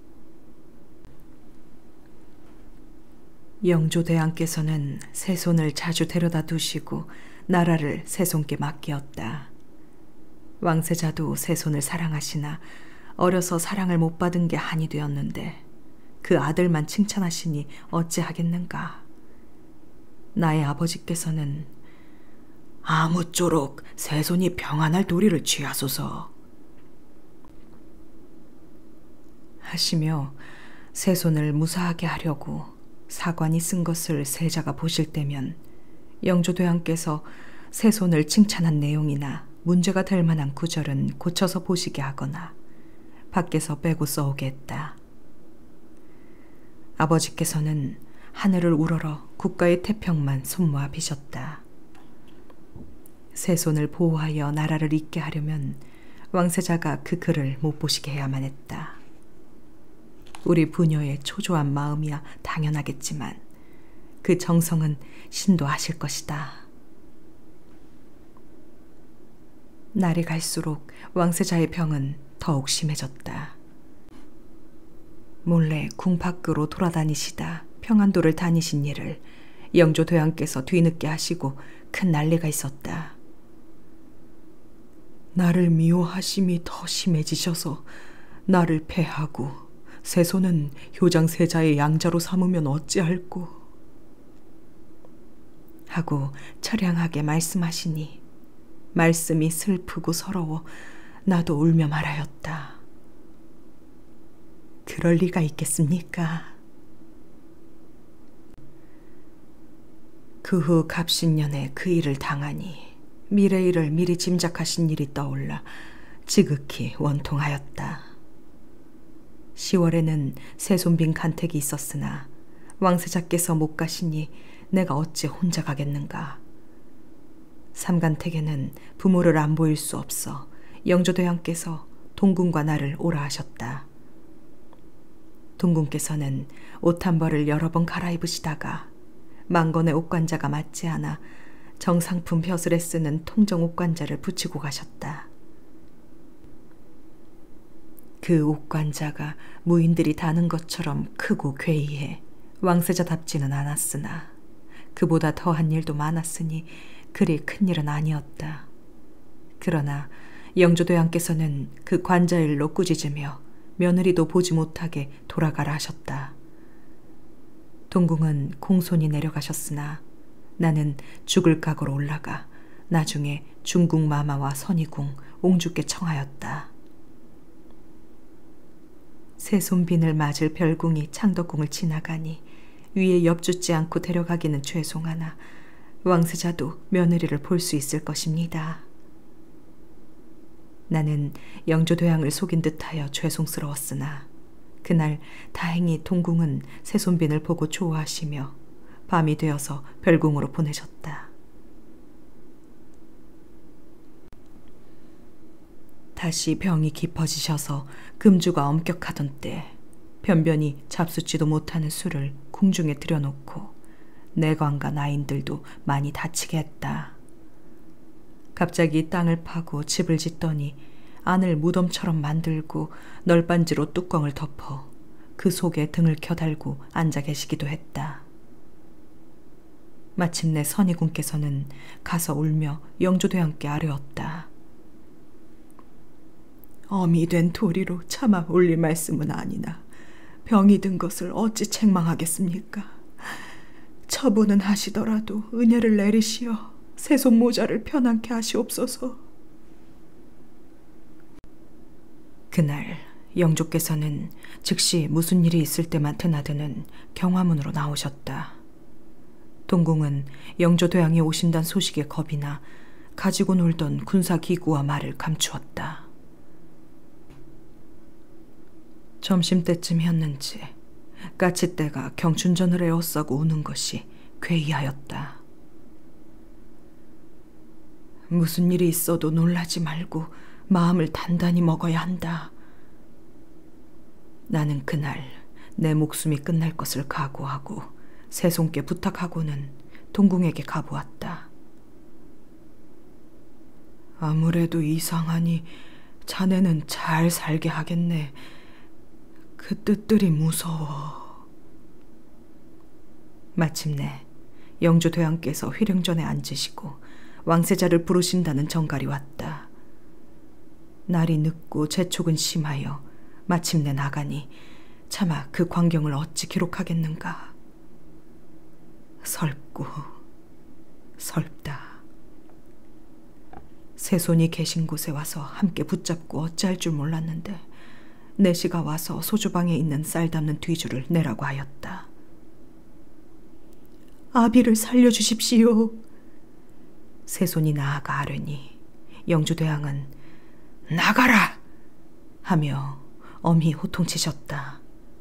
Speaker 1: 영조대왕께서는 세손을 자주 데려다 두시고 나라를 세손께 맡기었다. 왕세자도 세손을 사랑하시나 어려서 사랑을 못 받은 게 한이 되었는데 그 아들만 칭찬하시니 어찌하겠는가. 나의 아버지께서는 아무쪼록 세손이 평안할 도리를 취하소서 하시며 세손을 무사하게 하려고 사관이 쓴 것을 세자가 보실 때면 영조대왕께서 세손을 칭찬한 내용이나 문제가 될 만한 구절은 고쳐서 보시게 하거나 밖에서 빼고 써오게 했다. 아버지께서는 하늘을 우러러 국가의 태평만 손모아 비셨다. 세손을 보호하여 나라를 잇게 하려면 왕세자가 그 글을 못 보시게 해야만 했다. 우리 부녀의 초조한 마음이야 당연하겠지만 그 정성은 신도 아실 것이다. 날이 갈수록 왕세자의 병은 더욱 심해졌다. 몰래 궁 밖으로 돌아다니시다 평안도를 다니신 일을 영조대왕께서 뒤늦게 하시고 큰 난리가 있었다. 나를 미워하심이 더 심해지셔서 나를 패하고 세손은 효장세자의 양자로 삼으면 어찌할꼬 하고 처량하게 말씀하시니 말씀이 슬프고 서러워 나도 울며 말하였다. 그럴 리가 있겠습니까? 그 후 갑신년에 그 일을 당하니 미래일을 미리 짐작하신 일이 떠올라 지극히 원통하였다. 10월에는 세손빈 간택이 있었으나 왕세자께서 못 가시니 내가 어찌 혼자 가겠는가. 삼간택에는 부모를 안 보일 수 없어 영조대왕께서 동궁과 나를 오라 하셨다. 동궁께서는 옷 한 벌을 여러 번 갈아입으시다가 망건의 옷관자가 맞지 않아 정상품 벼슬에 쓰는 통정 옷관자를 붙이고 가셨다. 그 옷관자가 무인들이 다는 것처럼 크고 괴이해 왕세자답지는 않았으나 그보다 더한 일도 많았으니 그리 큰 일은 아니었다. 그러나 영조대왕께서는 그 관자일로 꾸짖으며 며느리도 보지 못하게 돌아가라 하셨다. 동궁은 공손히 내려가셨으나 나는 죽을 각오로 올라가 나중에 중궁 마마와 선의궁, 옹주께 청하였다. 세손빈을 맞을 별궁이 창덕궁을 지나가니 위에 엽죽지 않고 데려가기는 죄송하나 왕세자도 며느리를 볼 수 있을 것입니다. 나는 영조대왕을 속인 듯하여 죄송스러웠으나 그날 다행히 동궁은 세손빈을 보고 좋아하시며 밤이 되어서 별궁으로 보내셨다. 다시 병이 깊어지셔서 금주가 엄격하던 때 변변히 잡수지도 못하는 술을 궁중에 들여놓고 내관과 나인들도 많이 다치게 했다. 갑자기 땅을 파고 집을 짓더니 안을 무덤처럼 만들고 널빤지로 뚜껑을 덮어 그 속에 등을 켜달고 앉아 계시기도 했다. 마침내 선의궁께서는 가서 울며 영조대왕께 아뢰었다. 엄이 된 도리로 차마 올릴 말씀은 아니나 병이 든 것을 어찌 책망하겠습니까? 처분은 하시더라도 은혜를 내리시어 세손 모자를 편안케 하시옵소서. 그날 영조께서는 즉시 무슨 일이 있을 때만 드나드는 경화문으로 나오셨다. 동궁은 영조대왕이 오신다는 소식에 겁이 나 가지고 놀던 군사기구와 말을 감추었다. 점심때쯤이었는지 까치떼가 경춘전을 에워싸고 우는 것이 괴이하였다. 무슨 일이 있어도 놀라지 말고 마음을 단단히 먹어야 한다. 나는 그날 내 목숨이 끝날 것을 각오하고 세손께 부탁하고는 동궁에게 가보았다. 아무래도 이상하니 자네는 잘 살게 하겠네. 그 뜻들이 무서워. 마침내 영조대왕께서 휘령전에 앉으시고 왕세자를 부르신다는 정갈이 왔다. 날이 늦고 재촉은 심하여 마침내 나가니 차마 그 광경을 어찌 기록하겠는가. 설고 설다. 새손이 계신 곳에 와서 함께 붙잡고 어찌할 줄 몰랐는데 내시가 와서 소주방에 있는 쌀 담는 뒤줄을 내라고 하였다. 아비를 살려주십시오. 새손이 나아가 아뢰니 영주대왕은 나가라! 하며 엄히 호통치셨다.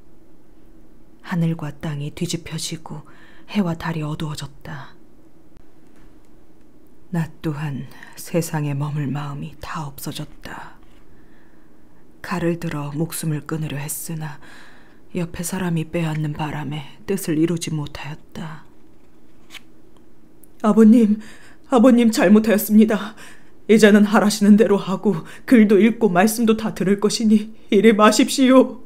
Speaker 1: 하늘과 땅이 뒤집혀지고 해와 달이 어두워졌다. 나 또한 세상에 머물 마음이 다 없어졌다. 칼을 들어 목숨을 끊으려 했으나 옆에 사람이 빼앗는 바람에 뜻을 이루지 못하였다. 아버님 잘못하였습니다. 이제는 하라시는 대로 하고 글도 읽고 말씀도 다 들을 것이니 이리 마십시오.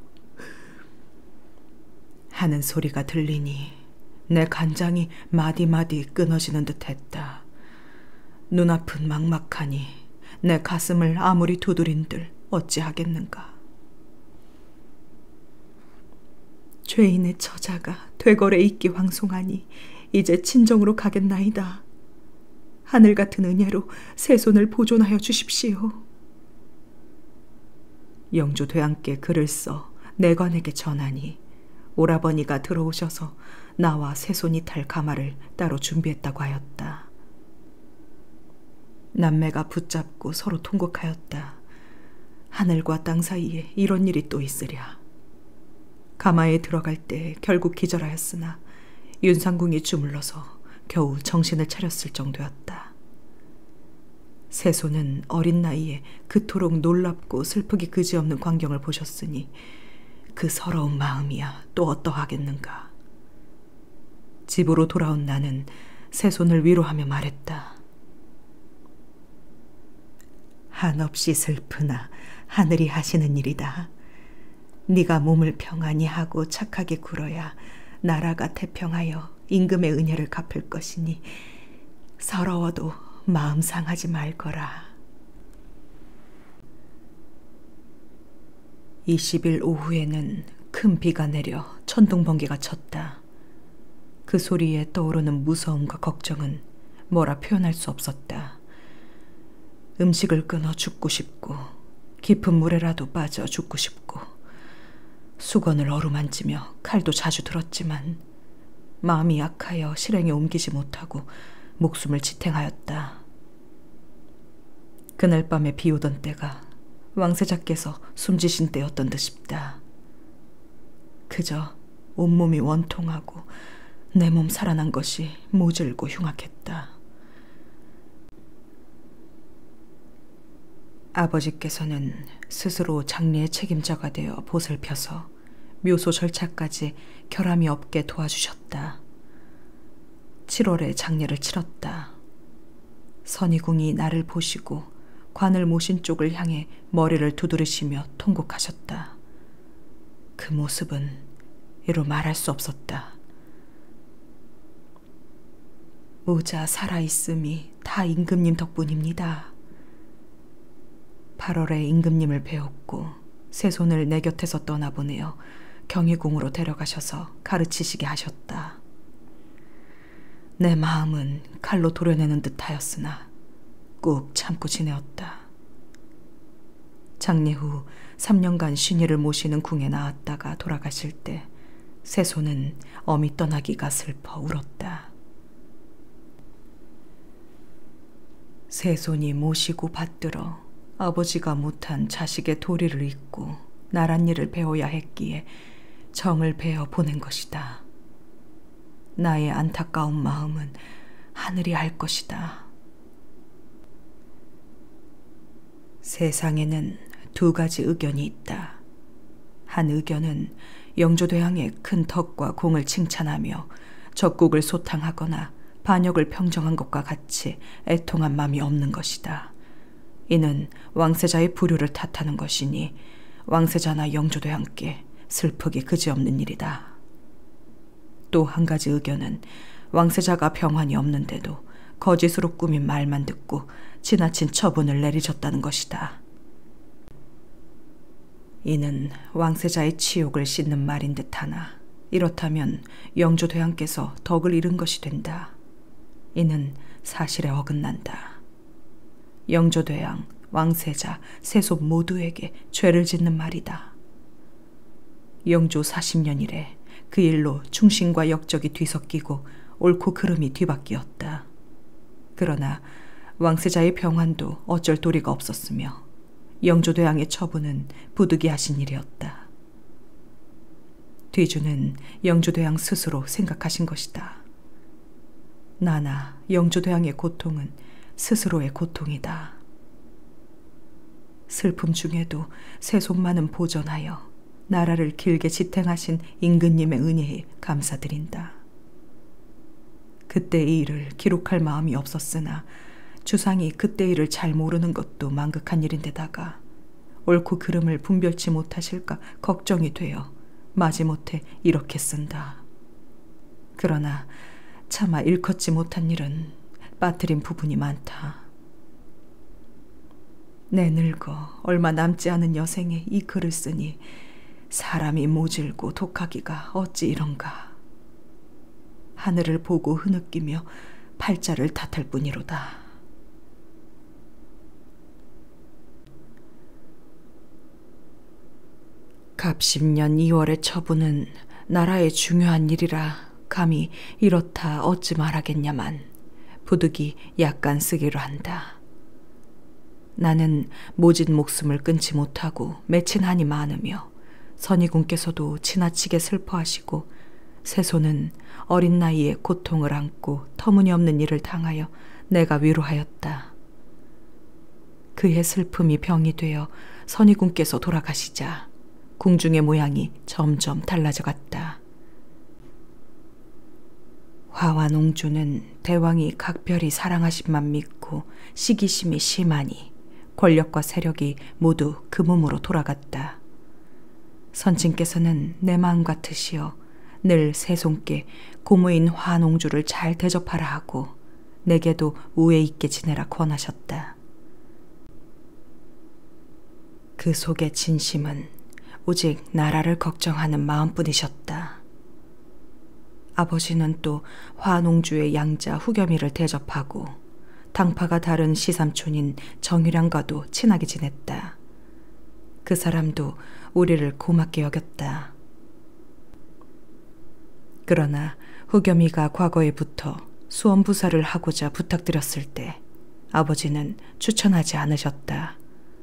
Speaker 1: 하는 소리가 들리니 내 간장이 마디마디 끊어지는 듯했다. 눈앞은 막막하니 내 가슴을 아무리 두드린들 어찌하겠는가. 죄인의 처자가 되걸에 있기 황송하니 이제 친정으로 가겠나이다. 하늘 같은 은혜로 새손을 보존하여 주십시오. 영조대왕께 글을 써 내관에게 전하니 오라버니가 들어오셔서 나와 새손이 탈 가마를 따로 준비했다고 하였다. 남매가 붙잡고 서로 통곡하였다. 하늘과 땅 사이에 이런 일이 또 있으랴. 가마에 들어갈 때 결국 기절하였으나 윤상궁이 주물러서 겨우 정신을 차렸을 정도였다. 새손은 어린 나이에 그토록 놀랍고 슬프기 그지없는 광경을 보셨으니 그 서러운 마음이야 또 어떠하겠는가. 집으로 돌아온 나는 새손을 위로하며 말했다. 한없이 슬프나 하늘이 하시는 일이다. 네가 몸을 평안히 하고 착하게 굴어야 나라가 태평하여 임금의 은혜를 갚을 것이니 서러워도 마음 상하지 말거라. 20일 오후에는 큰 비가 내려 천둥번개가 쳤다. 그 소리에 떠오르는 무서움과 걱정은 뭐라 표현할 수 없었다. 음식을 끊어 죽고 싶고 깊은 물에라도 빠져 죽고 싶고 수건을 어루만지며 칼도 자주 들었지만 마음이 약하여 실행에 옮기지 못하고 목숨을 지탱하였다. 그날 밤에 비 오던 때가 왕세자께서 숨지신 때였던 듯 싶다. 그저 온몸이 원통하고 내 몸 살아난 것이 모질고 흉악했다. 아버지께서는 스스로 장례의 책임자가 되어 봇을 펴서 묘소 절차까지 결함이 없게 도와주셨다. 7월에 장례를 치렀다. 선희궁이 나를 보시고 관을 모신 쪽을 향해 머리를 두드리시며 통곡하셨다. 그 모습은 이루 말할 수 없었다. 모자 살아있음이 다 임금님 덕분입니다. 8월에 임금님을 배웠고 새손을 내 곁에서 떠나보내어 경희궁으로 데려가셔서 가르치시게 하셨다. 내 마음은 칼로 도려내는 듯하였으나 꾹 참고 지내었다. 장례 후 3년간 쉰이를 모시는 궁에 나왔다가 돌아가실 때 새손은 어미 떠나기가 슬퍼 울었다. 새손이 모시고 받들어 아버지가 못한 자식의 도리를 잇고 나란 일을 배워야 했기에 정을 베어 보낸 것이다. 나의 안타까운 마음은 하늘이 알 것이다. 세상에는 두 가지 의견이 있다. 한 의견은 영조대왕의 큰 덕과 공을 칭찬하며 적국을 소탕하거나 반역을 평정한 것과 같이 애통한 마음이 없는 것이다. 이는 왕세자의 불효를 탓하는 것이니 왕세자나 영조대왕께 슬프기 그지없는 일이다. 또 한 가지 의견은 왕세자가 병환이 없는데도 거짓으로 꾸민 말만 듣고 지나친 처분을 내리셨다는 것이다. 이는 왕세자의 치욕을 씻는 말인 듯하나 이렇다면 영조대왕께서 덕을 잃은 것이 된다. 이는 사실에 어긋난다. 영조대왕, 왕세자, 세속 모두에게 죄를 짓는 말이다. 영조 40년 이래 그 일로 충신과 역적이 뒤섞이고 옳고 그름이 뒤바뀌었다. 그러나 왕세자의 병환도 어쩔 도리가 없었으며 영조대왕의 처분은 부득이하신 일이었다. 뒤주는 영조대왕 스스로 생각하신 것이다. 나나 영조대왕의 고통은 스스로의 고통이다. 슬픔 중에도 세손만은 보전하여 나라를 길게 지탱하신 임금님의 은혜에 감사드린다. 그때 이 일을 기록할 마음이 없었으나 주상이 그때 일을 잘 모르는 것도 망극한 일인데다가 옳고 그름을 분별치 못하실까 걱정이 되어 마지못해 이렇게 쓴다. 그러나 차마 일컫지 못한 일은 빠뜨린 부분이 많다. 내 늙어 얼마 남지 않은 여생에 이 글을 쓰니 사람이 모질고 독하기가 어찌 이런가. 하늘을 보고 흐느끼며 팔자를 탓할 뿐이로다. 갑십년 2월의 처분은 나라의 중요한 일이라 감히 이렇다 어찌 말하겠냐만 부득이 약간 쓰기로 한다. 나는 모진 목숨을 끊지 못하고 맺힌 한이 많으며 선희군께서도 지나치게 슬퍼하시고 세손은 어린 나이에 고통을 안고 터무니없는 일을 당하여 내가 위로하였다. 그의 슬픔이 병이 되어 선희군께서 돌아가시자 궁중의 모양이 점점 달라져 갔다. 화완옹주는 대왕이 각별히 사랑하심만 믿고 시기심이 심하니 권력과 세력이 모두 그 몸으로 돌아갔다. 선친께서는 내 마음 같으시어 늘 세손께 고모인 화완옹주를 잘 대접하라 하고 내게도 우애 있게 지내라 권하셨다. 그 속의 진심은 오직 나라를 걱정하는 마음뿐이셨다. 아버지는 또 화농주의 양자 후겸이를 대접하고 당파가 다른 시삼촌인 정유량과도 친하게 지냈다. 그 사람도 우리를 고맙게 여겼다. 그러나 후겸이가 과거에부터 수원부사를 하고자 부탁드렸을 때 아버지는 추천하지 않으셨다.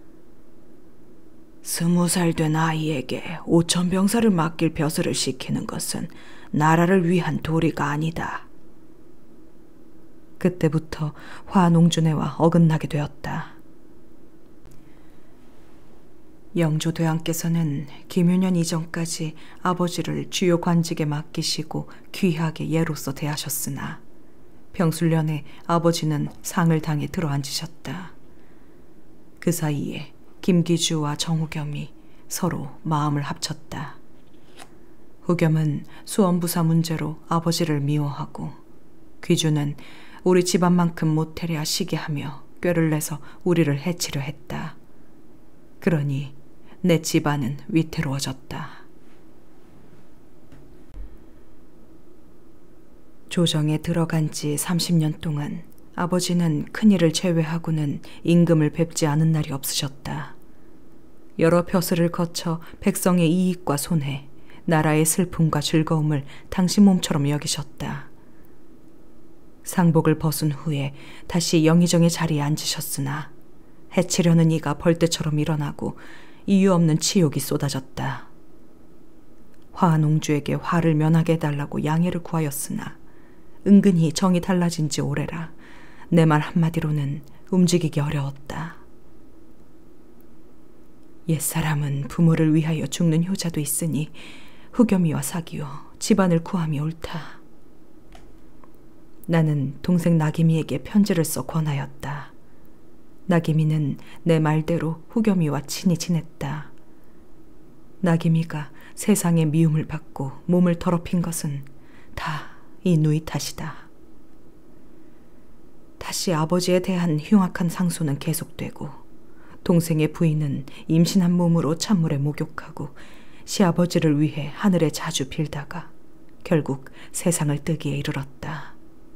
Speaker 1: 20살 된 아이에게 5,000병사를 맡길 벼슬을 시키는 것은 나라를 위한 도리가 아니다. 그때부터 화농주네와 어긋나게 되었다. 영조대왕께서는 김윤년 이전까지 아버지를 주요 관직에 맡기시고 귀하게 예로서 대하셨으나 병술년에 아버지는 상을 당해 들어앉으셨다. 그 사이에 김기주와 정후겸이 서로 마음을 합쳤다. 후겸은 수원부사 문제로 아버지를 미워하고 귀주는 우리 집안만큼 못해랴 시기하며 꾀를 내서 우리를 해치려 했다. 그러니 내 집안은 위태로워졌다. 조정에 들어간 지 30년 동안 아버지는 큰일을 제외하고는 임금을 뵙지 않은 날이 없으셨다. 여러 벼슬을 거쳐 백성의 이익과 손해, 나라의 슬픔과 즐거움을 당신 몸처럼 여기셨다. 상복을 벗은 후에 다시 영의정의 자리에 앉으셨으나 해치려는 이가 벌떼처럼 일어나고 이유 없는 치욕이 쏟아졌다. 화농주에게 화를 면하게 해달라고 양해를 구하였으나 은근히 정이 달라진 지 오래라 내 말 한마디로는 움직이기 어려웠다. 옛사람은 부모를 위하여 죽는 효자도 있으니 후겸이와 사귀어 집안을 구함이 옳다. 나는 동생 나기미에게 편지를 써 권하였다. 나기미는 내 말대로 후겸이와 친히 지냈다. 나기미가 세상의 미움을 받고 몸을 더럽힌 것은 다 이 누이 탓이다. 다시 아버지에 대한 흉악한 상소는 계속되고 동생의 부인은 임신한 몸으로 찬물에 목욕하고 시아버지를 위해 하늘에 자주 빌다가 결국 세상을 뜨기에 이르렀다.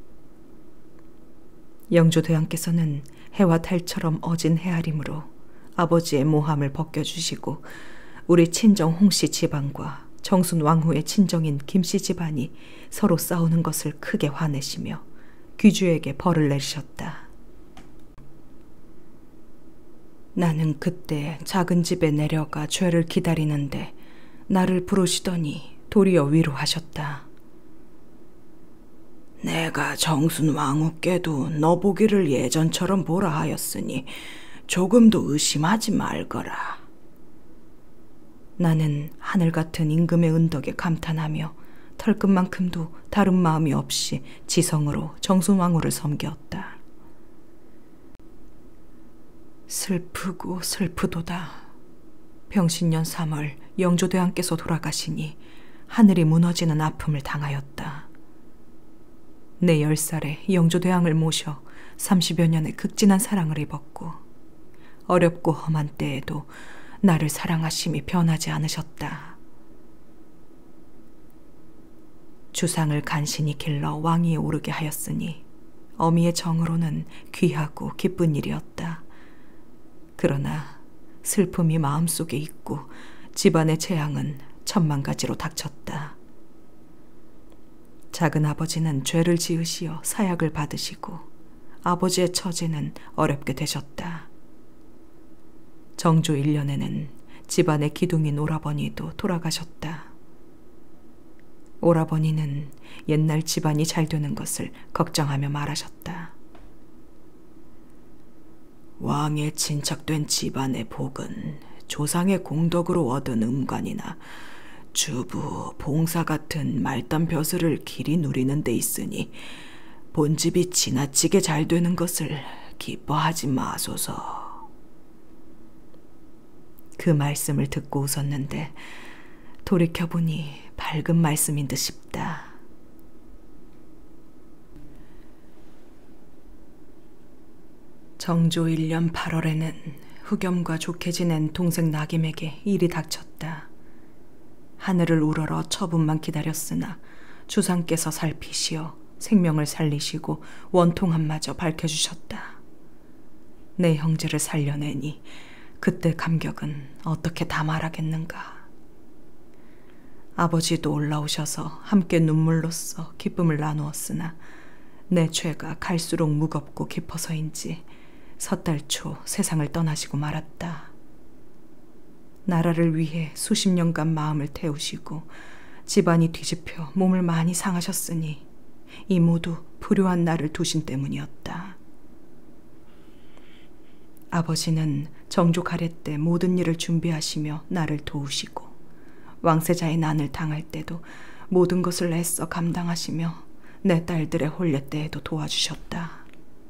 Speaker 1: 영조대왕께서는 해와 달처럼 어진 헤아림으로 아버지의 모함을 벗겨주시고 우리 친정 홍씨 집안과 정순 왕후의 친정인 김씨 집안이 서로 싸우는 것을 크게 화내시며 귀주에게 벌을 내리셨다. 나는 그때 작은 집에 내려가 죄를 기다리는데 나를 부르시더니 도리어 위로하셨다. 내가 정순 왕후께도 너 보기를 예전처럼 보라 하였으니 조금도 의심하지 말거라. 나는 하늘 같은 임금의 은덕에 감탄하며 털끝만큼도 다른 마음이 없이 지성으로 정순 왕후를 섬겼다. 슬프고 슬프도다. 병신년 3월 영조대왕께서 돌아가시니 하늘이 무너지는 아픔을 당하였다. 내 10살에 영조대왕을 모셔 30여 년의 극진한 사랑을 입었고 어렵고 험한 때에도 나를 사랑하심이 변하지 않으셨다. 주상을 간신히 길러 왕위에 오르게 하였으니 어미의 정으로는 귀하고 기쁜 일이었다. 그러나 슬픔이 마음속에 있고 집안의 재앙은 천만 가지로 닥쳤다. 작은 아버지는 죄를 지으시어 사약을 받으시고 아버지의 처제는 어렵게 되셨다. 정조 1년에는 집안의 기둥인 오라버니도 돌아가셨다. 오라버니는 옛날 집안이 잘 되는 것을 걱정하며 말하셨다. 왕에 친척된 집안의 복은 조상의 공덕으로 얻은 음관이나 주부, 봉사 같은 말단 벼슬을 길이 누리는 데 있으니 본집이 지나치게 잘 되는 것을 기뻐하지 마소서. 그 말씀을 듣고 웃었는데 돌이켜보니 밝은 말씀인 듯 싶다. 정조 1년 8월에는 흑염과 좋게 지낸 동생 낙임에게 일이 닥쳤다. 하늘을 우러러 처분만 기다렸으나 주상께서 살피시어 생명을 살리시고 원통함마저 밝혀주셨다. 내 형제를 살려내니 그때 감격은 어떻게 다 말하겠는가. 아버지도 올라오셔서 함께 눈물로써 기쁨을 나누었으나 내 죄가 갈수록 무겁고 깊어서인지 섣달 초 세상을 떠나시고 말았다. 나라를 위해 수십 년간 마음을 태우시고 집안이 뒤집혀 몸을 많이 상하셨으니 이 모두 불효한 나를 두신 때문이었다. 아버지는 정조 가래 때 모든 일을 준비하시며 나를 도우시고 왕세자의 난을 당할 때도 모든 것을 애써 감당하시며 내 딸들의 혼례 때에도 도와주셨다.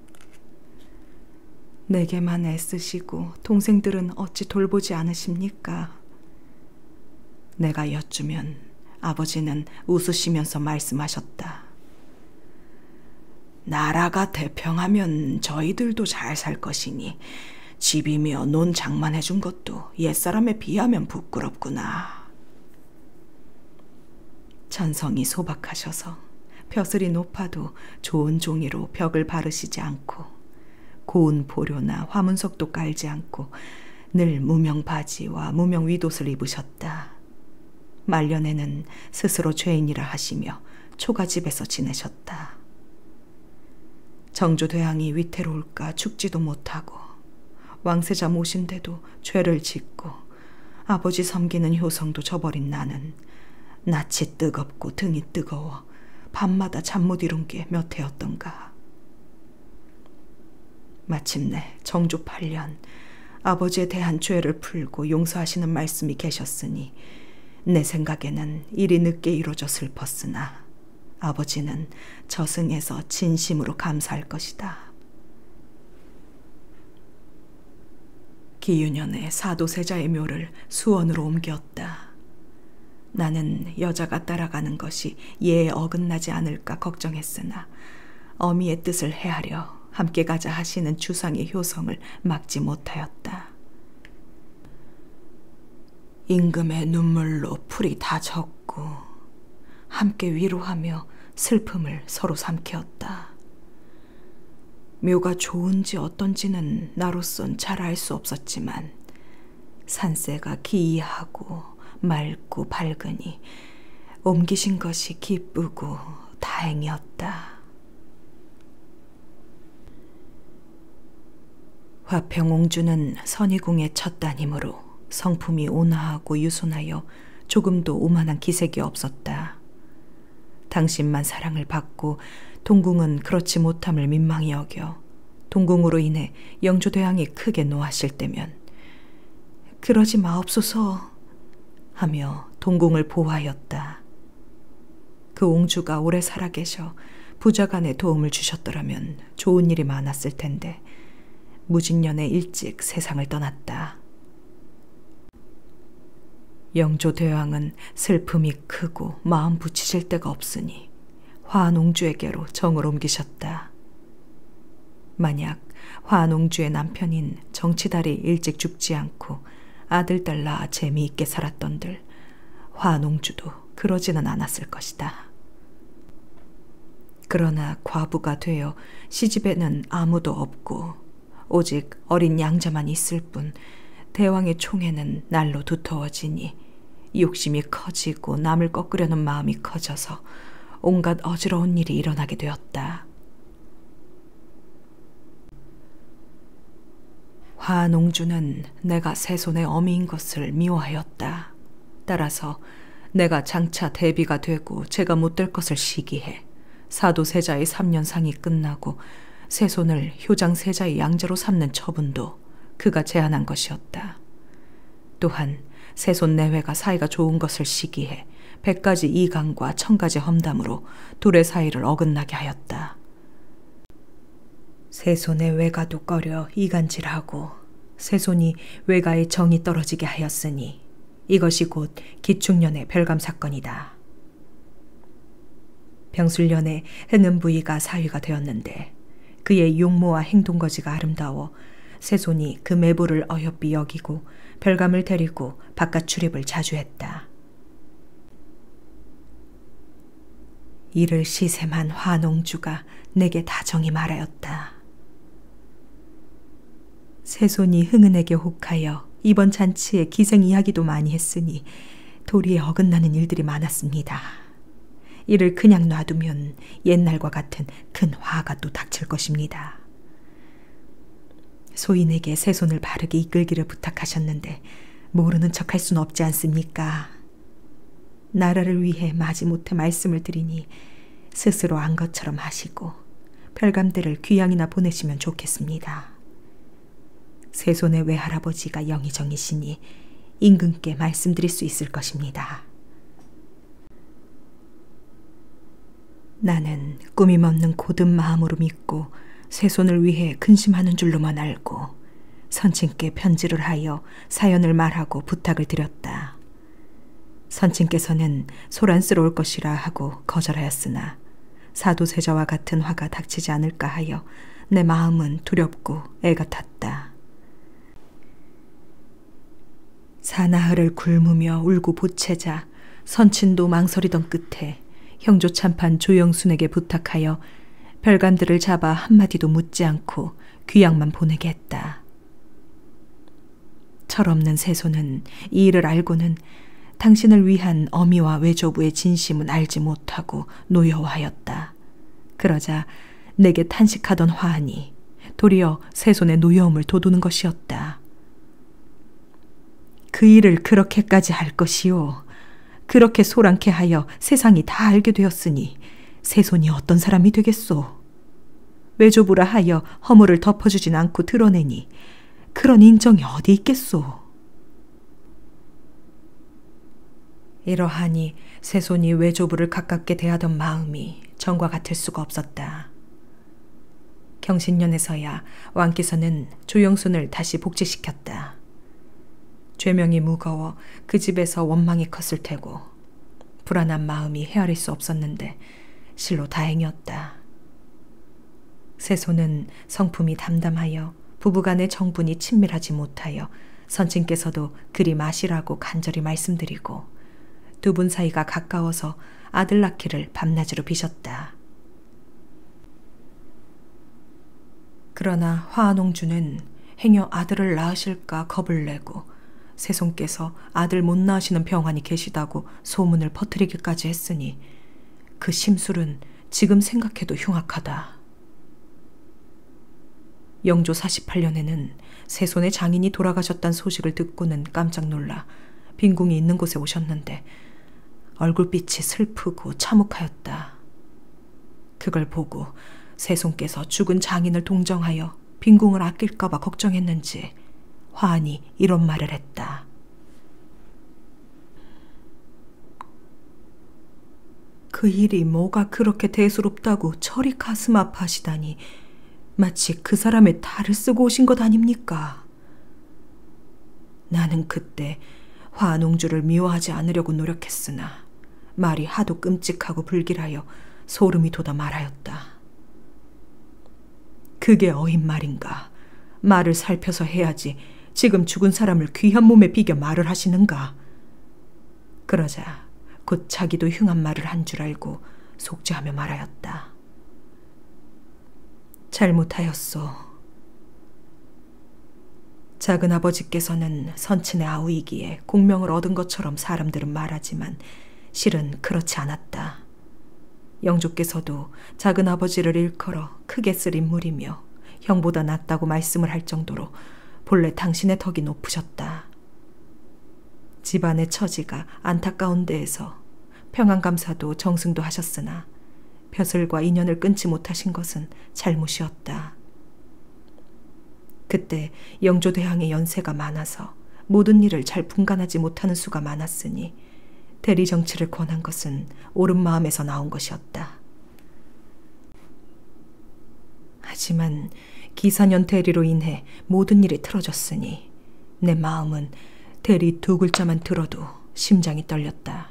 Speaker 1: 내게만 애쓰시고 동생들은 어찌 돌보지 않으십니까? 내가 여쭈면 아버지는 웃으시면서 말씀하셨다. 나라가 태평하면 저희들도 잘 살 것이니 집이며 논 장만해준 것도 옛사람에 비하면 부끄럽구나. 천성이 소박하셔서 벼슬이 높아도 좋은 종이로 벽을 바르시지 않고 고운 보료나 화문석도 깔지 않고 늘 무명 바지와 무명 윗옷을 입으셨다. 말년에는 스스로 죄인이라 하시며 초가집에서 지내셨다. 정조대왕이 위태로울까 죽지도 못하고 왕세자 모신데도 죄를 짓고 아버지 섬기는 효성도 저버린 나는 낯이 뜨겁고 등이 뜨거워 밤마다 잠 못 이룬 게 몇 해였던가. 마침내 정조 8년 아버지에 대한 죄를 풀고 용서하시는 말씀이 계셨으니 내 생각에는 일이 늦게 이루어져 슬펐으나 아버지는 저승에서 진심으로 감사할 것이다. 기유년에 사도세자의 묘를 수원으로 옮겼다. 나는 여자가 따라가는 것이 예에 어긋나지 않을까 걱정했으나 어미의 뜻을 헤아려 함께 가자 하시는 주상의 효성을 막지 못하였다. 임금의 눈물로 풀이 다 젖고 함께 위로하며 슬픔을 서로 삼켰다. 묘가 좋은지 어떤지는 나로선 잘 알 수 없었지만 산새가 기이하고 맑고 밝으니 옮기신 것이 기쁘고 다행이었다. 화평옹주는 선의궁의 첫 따님으로 성품이 온화하고 유순하여 조금도 오만한 기색이 없었다. 당신만 사랑을 받고 동궁은 그렇지 못함을 민망히 여겨 동궁으로 인해 영조대왕이 크게 노하실 때면 그러지 마옵소서 하며 동궁을 보호하였다. 그 옹주가 오래 살아계셔 부자간의 도움을 주셨더라면 좋은 일이 많았을 텐데 무진년에 일찍 세상을 떠났다. 영조대왕은 슬픔이 크고 마음 붙이실 데가 없으니 화한옹주에게로 정을 옮기셨다. 만약 화한옹주의 남편인 정치달이 일찍 죽지 않고 아들 딸 낳아 재미있게 살았던들 화한옹주도 그러지는 않았을 것이다. 그러나 과부가 되어 시집에는 아무도 없고 오직 어린 양자만 있을 뿐 대왕의 총에는 날로 두터워지니 욕심이 커지고 남을 꺾으려는 마음이 커져서 온갖 어지러운 일이 일어나게 되었다. 화한옹주는 내가 세손의 어미인 것을 미워하였다. 따라서 내가 장차 대비가 되고 제가 못될 것을 시기해 사도세자의 3년상이 끝나고 세손을 효장세자의 양자로 삼는 처분도 그가 제안한 것이었다. 또한 세손 내외가 사이가 좋은 것을 시기해 100가지 이강과 1000가지 험담으로 둘의 사이를 어긋나게 하였다. 세손의 외가도 꺼려 이간질하고 세손이 외가의 정이 떨어지게 하였으니 이것이 곧 기축년의 별감 사건이다. 병술년에 흥은부이가 사위가 되었는데 그의 용모와 행동거지가 아름다워 세손이 그 매부를 어여삐 여기고 별감을 데리고 바깥 출입을 자주 했다. 이를 시샘한 화한옹주가 내게 다정히 말하였다. 세손이 흥은에게 혹하여 이번 잔치에 기생 이야기도 많이 했으니 도리에 어긋나는 일들이 많았습니다. 이를 그냥 놔두면 옛날과 같은 큰 화가 또 닥칠 것입니다. 소인에게 세손을 바르게 이끌기를 부탁하셨는데 모르는 척할 수는 없지 않습니까? 나라를 위해 마지못해 말씀을 드리니 스스로 안 것처럼 하시고 별감들을 귀양이나 보내시면 좋겠습니다. 세손의 외할아버지가 영의정이시니 임금께 말씀드릴 수 있을 것입니다. 나는 꾸밈 없는 고든 마음으로 믿고 세손을 위해 근심하는 줄로만 알고 선친께 편지를 하여 사연을 말하고 부탁을 드렸다. 선친께서는 소란스러울 것이라 하고 거절하였으나 사도세자와 같은 화가 닥치지 않을까 하여 내 마음은 두렵고 애가 탔다. 사나흘을 굶으며 울고 보채자 선친도 망설이던 끝에 형조 참판 조영순에게 부탁하여 별감들을 잡아 한마디도 묻지 않고 귀양만 보내게 했다. 철없는 세손은 이 일을 알고는 당신을 위한 어미와 외조부의 진심은 알지 못하고 노여워하였다. 그러자 내게 탄식하던 화한이 도리어 세손의 노여움을 돋우는 것이었다. 그 일을 그렇게까지 할 것이요. 그렇게 소란케 하여 세상이 다 알게 되었으니 세손이 어떤 사람이 되겠소. 외조부라 하여 허물을 덮어주진 않고 드러내니 그런 인정이 어디 있겠소. 이러하니 세손이 외조부를 가깝게 대하던 마음이 전과 같을 수가 없었다. 경신년에서야 왕께서는 조영순을 다시 복직시켰다. 죄명이 무거워 그 집에서 원망이 컸을 테고 불안한 마음이 헤아릴 수 없었는데 실로 다행이었다. 세손은 성품이 담담하여 부부간의 정분이 친밀하지 못하여 선친께서도 그리 마시라고 간절히 말씀드리고 두 분 사이가 가까워서 아들 낳기를 밤낮으로 비셨다. 그러나 화한옹주는 행여 아들을 낳으실까 겁을 내고 세손께서 아들 못 낳으시는 병환이 계시다고 소문을 퍼뜨리기까지 했으니 그 심술은 지금 생각해도 흉악하다. 영조 48년에는 세손의 장인이 돌아가셨다는 소식을 듣고는 깜짝 놀라 빈궁이 있는 곳에 오셨는데 얼굴빛이 슬프고 참혹하였다. 그걸 보고 세손께서 죽은 장인을 동정하여 빈궁을 아낄까 봐 걱정했는지 화한이 이런 말을 했다. 그 일이 뭐가 그렇게 대수롭다고 저리 가슴 아파하시다니 마치 그 사람의 탈을 쓰고 오신 것 아닙니까? 나는 그때 화한옹주를 미워하지 않으려고 노력했으나 말이 하도 끔찍하고 불길하여 소름이 돋아 말하였다. 그게 어인 말인가? 말을 살펴서 해야지 지금 죽은 사람을 귀한 몸에 비겨 말을 하시는가? 그러자 곧 자기도 흉한 말을 한 줄 알고 속죄하며 말하였다. 잘못하였소. 작은 아버지께서는 선친의 아우이기에 공명을 얻은 것처럼 사람들은 말하지만 실은 그렇지 않았다. 영조께서도 작은 아버지를 일컬어 크게 쓸 인물이며 형보다 낫다고 말씀을 할 정도로 본래 당신의 덕이 높으셨다. 집안의 처지가 안타까운 데에서 평안감사도 정승도 하셨으나 벼슬과 인연을 끊지 못하신 것은 잘못이었다. 그때 영조대왕의 연세가 많아서 모든 일을 잘 분간하지 못하는 수가 많았으니 대리정치를 권한 것은 옳은 마음에서 나온 것이었다. 하지만 기사년 대리로 인해 모든 일이 틀어졌으니 내 마음은 대리 두 글자만 들어도 심장이 떨렸다.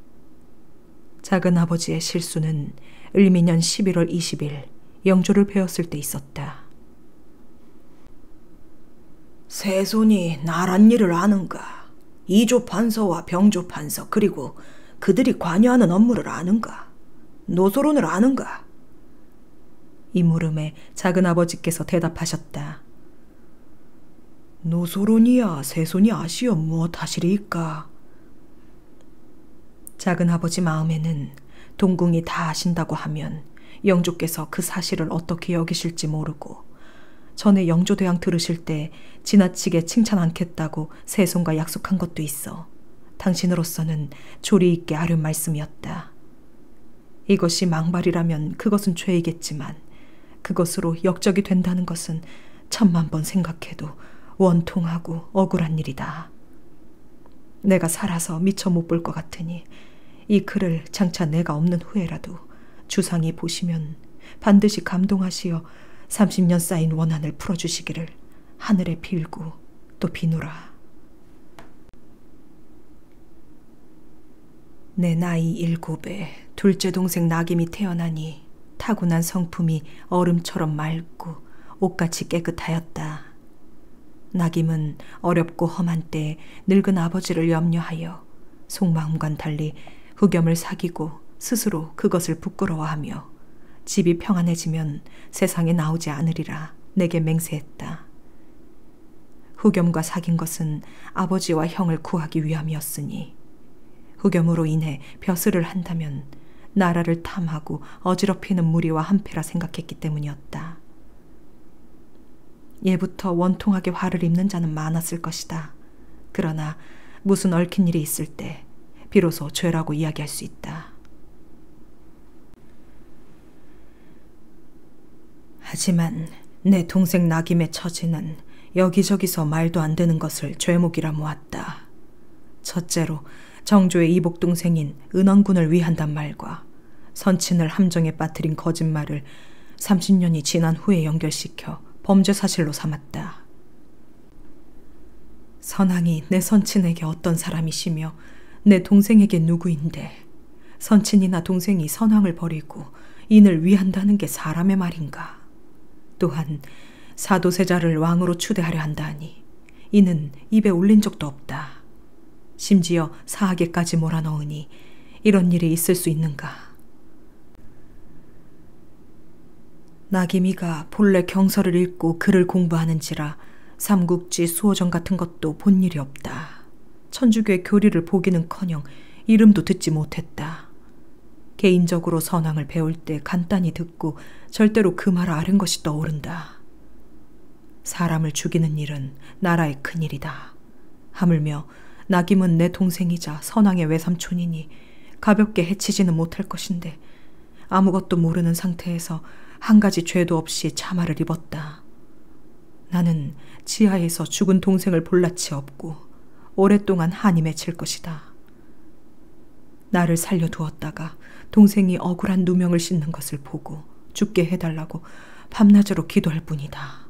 Speaker 1: 작은 아버지의 실수는 을미년 11월 20일 영조를 배웠을 때 있었다. 세손이 나란 일을 아는가? 이조 판서와 병조 판서 그리고 그들이 관여하는 업무를 아는가? 노소론을 아는가? 이 물음에 작은 아버지께서 대답하셨다. 노소론이야 세손이 아시어 무엇 하시리이까? 작은 아버지 마음에는 동궁이 다 아신다고 하면 영조께서 그 사실을 어떻게 여기실지 모르고 전에 영조대왕 들으실 때 지나치게 칭찬 않겠다고 세손과 약속한 것도 있어 당신으로서는 조리 있게 아뢰은 말씀이었다. 이것이 망발이라면 그것은 죄이겠지만 그것으로 역적이 된다는 것은 천만 번 생각해도 원통하고 억울한 일이다. 내가 살아서 미처 못 볼 것 같으니 이 글을 장차 내가 없는 후에라도 주상이 보시면 반드시 감동하시어 30년 쌓인 원한을 풀어주시기를 하늘에 빌고 또 비노라. 내 나이 7에 둘째 동생 낙임이 태어나니 타고난 성품이 얼음처럼 맑고 옷같이 깨끗하였다. 낙임은 어렵고 험한 때에 늙은 아버지를 염려하여 속마음과는 달리 후겸을 사귀고 스스로 그것을 부끄러워하며 집이 평안해지면 세상에 나오지 않으리라 내게 맹세했다. 후겸과 사귄 것은 아버지와 형을 구하기 위함이었으니 후겸으로 인해 벼슬을 한다면 나라를 탐하고 어지럽히는 무리와 한패라 생각했기 때문이었다. 예부터 원통하게 화를 입는 자는 많았을 것이다. 그러나 무슨 얽힌 일이 있을 때 비로소 죄라고 이야기할 수 있다. 하지만 내 동생 낙임의 처지는 여기저기서 말도 안 되는 것을 죄목이라 모았다. 첫째로 정조의 이복 동생인 은원군을 위한단 말과 선친을 함정에 빠뜨린 거짓말을 30년이 지난 후에 연결시켜 범죄 사실로 삼았다. 선왕이 내 선친에게 어떤 사람이시며 내 동생에게 누구인데 선친이나 동생이 선왕을 버리고 인을 위한다는 게 사람의 말인가? 또한 사도세자를 왕으로 추대하려 한다니 이는 입에 올린 적도 없다. 심지어 사학에까지 몰아넣으니 이런 일이 있을 수 있는가. 나기미가 본래 경서를 읽고 글을 공부하는지라 삼국지 수호정 같은 것도 본 일이 없다. 천주교의 교리를 보기는커녕 이름도 듣지 못했다. 개인적으로 선왕을 배울 때 간단히 듣고 절대로 그 말 아는 것이 떠오른다. 사람을 죽이는 일은 나라의 큰일이다. 하물며 나김은 내 동생이자 선왕의 외삼촌이니 가볍게 해치지는 못할 것인데 아무것도 모르는 상태에서 한 가지 죄도 없이 참화를 입었다. 나는 지하에서 죽은 동생을 볼 낯이 없고 오랫동안 한이 맺힐 것이다. 나를 살려두었다가 동생이 억울한 누명을 씻는 것을 보고 죽게 해달라고 밤낮으로 기도할 뿐이다.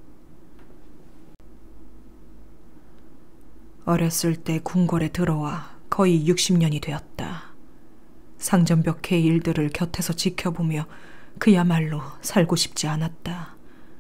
Speaker 1: 어렸을 때 궁궐에 들어와 거의 60년이 되었다. 상전벽해의 일들을 곁에서 지켜보며 그야말로 살고 싶지 않았다.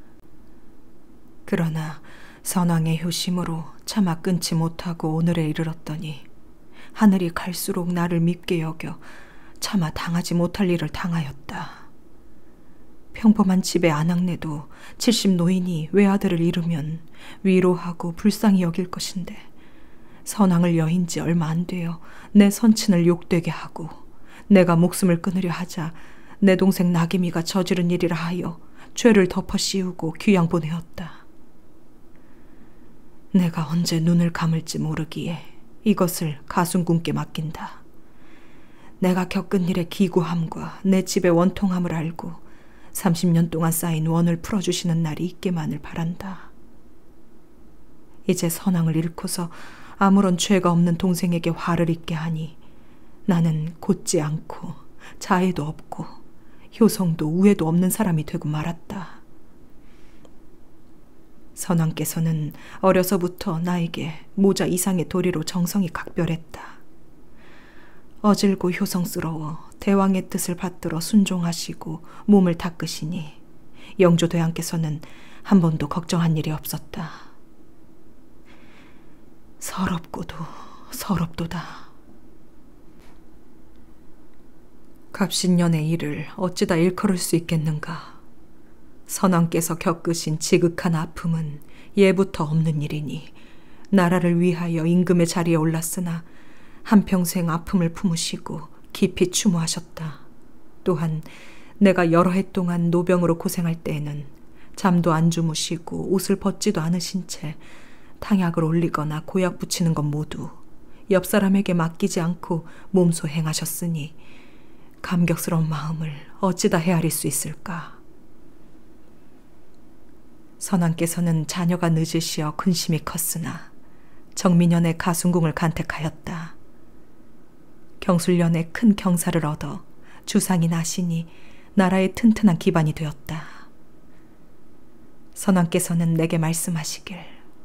Speaker 1: 그러나 선왕의 효심으로 차마 끊지 못하고 오늘에 이르렀더니 하늘이 갈수록 나를 밉게 여겨 차마 당하지 못할 일을 당하였다. 평범한 집의 아낙네도 70 노인이 외아들을 잃으면 위로하고 불쌍히 여길 것인데 선왕을 여인 지 얼마 안 되어 내 선친을 욕되게 하고 내가 목숨을 끊으려 하자 내 동생 나기미가 저지른 일이라 하여 죄를 덮어 씌우고 귀양 보내었다. 내가 언제 눈을 감을지 모르기에 이것을 가순군께 맡긴다. 내가 겪은 일의 기구함과 내 집의 원통함을 알고 30년 동안 쌓인 원을 풀어주시는 날이 있기만을 바란다. 이제 선왕을 잃고서 아무런 죄가 없는 동생에게 화를 입게 하니 나는 곧지 않고 자애도 없고 효성도 우애도 없는 사람이 되고 말았다. 선왕께서는 어려서부터 나에게 모자 이상의 도리로 정성이 각별했다. 어질고 효성스러워 대왕의 뜻을 받들어 순종하시고 몸을 닦으시니 영조대왕께서는 한 번도 걱정한 일이 없었다. 서럽고도 서럽도다. 갑신년의 일을 어찌다 일컬을 수 있겠는가. 선왕께서 겪으신 지극한 아픔은 예부터 없는 일이니 나라를 위하여 임금의 자리에 올랐으나 한평생 아픔을 품으시고 깊이 추모하셨다. 또한 내가 여러 해 동안 노병으로 고생할 때에는 잠도 안 주무시고 옷을 벗지도 않으신 채 탕약을 올리거나 고약 붙이는 것 모두 옆 사람에게 맡기지 않고 몸소 행하셨으니 감격스러운 마음을 어찌다 헤아릴 수 있을까. 선왕께서는 자녀가 늦으시어 근심이 컸으나 정민년에 가순궁을 간택하였다. 경술년에 큰 경사를 얻어 주상이 나시니 나라의 튼튼한 기반이 되었다. 선왕께서는 내게 말씀하시길,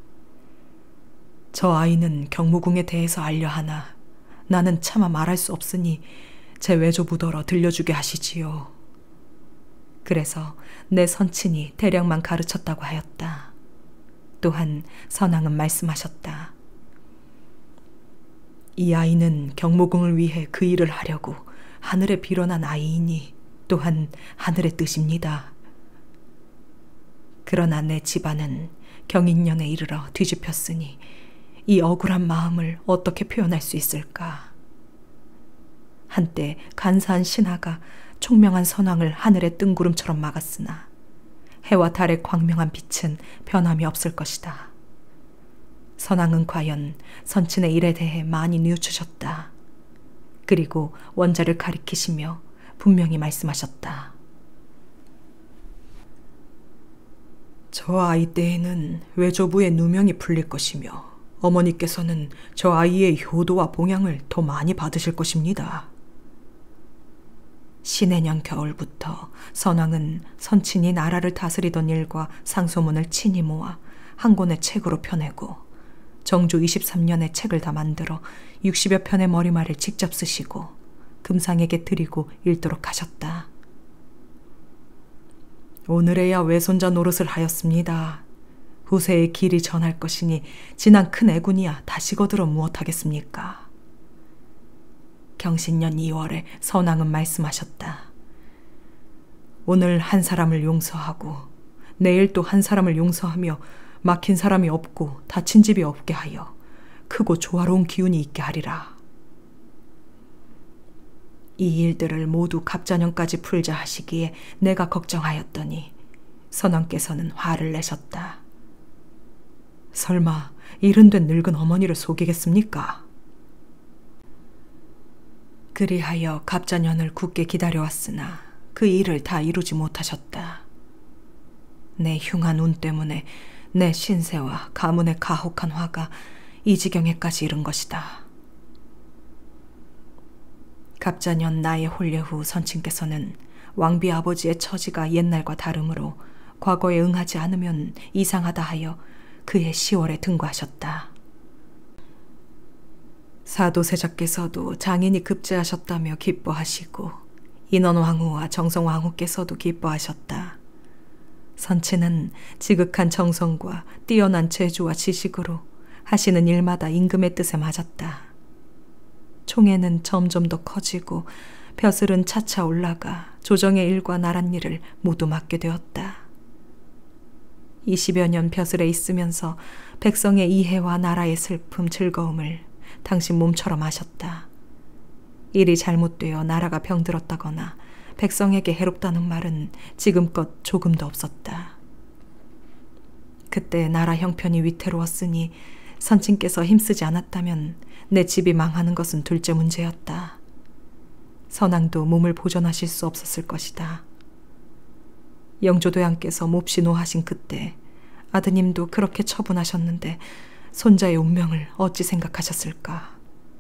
Speaker 1: 저 아이는 경무궁에 대해서 알려하나 나는 차마 말할 수 없으니 제 외조부더러 들려주게 하시지요. 그래서 내 선친이 대략만 가르쳤다고 하였다. 또한 선왕은 말씀하셨다. 이 아이는 경무궁을 위해 그 일을 하려고 하늘에 빌어난 아이이니 또한 하늘의 뜻입니다. 그러나 내 집안은 경인년에 이르러 뒤집혔으니 이 억울한 마음을 어떻게 표현할 수 있을까. 한때 간사한 신하가 총명한 선왕을 하늘의 뜬구름처럼 막았으나 해와 달의 광명한 빛은 변함이 없을 것이다. 선왕은 과연 선친의 일에 대해 많이 뉘우치셨다. 그리고 원자를 가리키시며 분명히 말씀하셨다. 저 아이 때에는 외조부의 누명이 풀릴 것이며 어머니께서는 저 아이의 효도와 봉양을 더 많이 받으실 것입니다. 신해년 겨울부터 선왕은 선친이 나라를 다스리던 일과 상소문을 친히 모아 한 권의 책으로 펴내고 정조 23년에 책을 다 만들어 60여 편의 머리말을 직접 쓰시고 금상에게 드리고 읽도록 하셨다. 오늘에야 외손자 노릇을 하였습니다. 후세의 길이 전할 것이니 지난 큰 애군이야 다시 거들어 무엇하겠습니까? 경신년 2월에 선왕은 말씀하셨다. 오늘 한 사람을 용서하고 내일 또 한 사람을 용서하며 막힌 사람이 없고 다친 집이 없게 하여 크고 조화로운 기운이 있게 하리라. 이 일들을 모두 갑자년까지 풀자 하시기에 내가 걱정하였더니 선왕께서는 화를 내셨다. 설마 일흔 된 늙은 어머니를 속이겠습니까? 그리하여 갑자년을 굳게 기다려왔으나 그 일을 다 이루지 못하셨다. 내 흉한 운 때문에 내 신세와 가문의 가혹한 화가 이 지경에까지 이른 것이다. 갑자년 나의 혼례 후 선친께서는 왕비 아버지의 처지가 옛날과 다르므로 과거에 응하지 않으면 이상하다 하여 그해 10월에 등거하셨다. 사도세자께서도 장인이 급제하셨다며 기뻐하시고 인원왕후와 정성왕후께서도 기뻐하셨다. 선친은 지극한 정성과 뛰어난 재주와 지식으로 하시는 일마다 임금의 뜻에 맞았다. 총애는 점점 더 커지고 벼슬은 차차 올라가 조정의 일과 나란 일을 모두 맡게 되었다. 20여 년 벼슬에 있으면서 백성의 이해와 나라의 슬픔, 즐거움을 당신 몸처럼 아셨다. 일이 잘못되어 나라가 병들었다거나 백성에게 해롭다는 말은 지금껏 조금도 없었다. 그때 나라 형편이 위태로웠으니 선친께서 힘쓰지 않았다면 내 집이 망하는 것은 둘째 문제였다. 선왕도 몸을 보존하실 수 없었을 것이다. 영조도양께서 몹시 노하신 그때 아드님도 그렇게 처분하셨는데 손자의 운명을 어찌 생각하셨을까?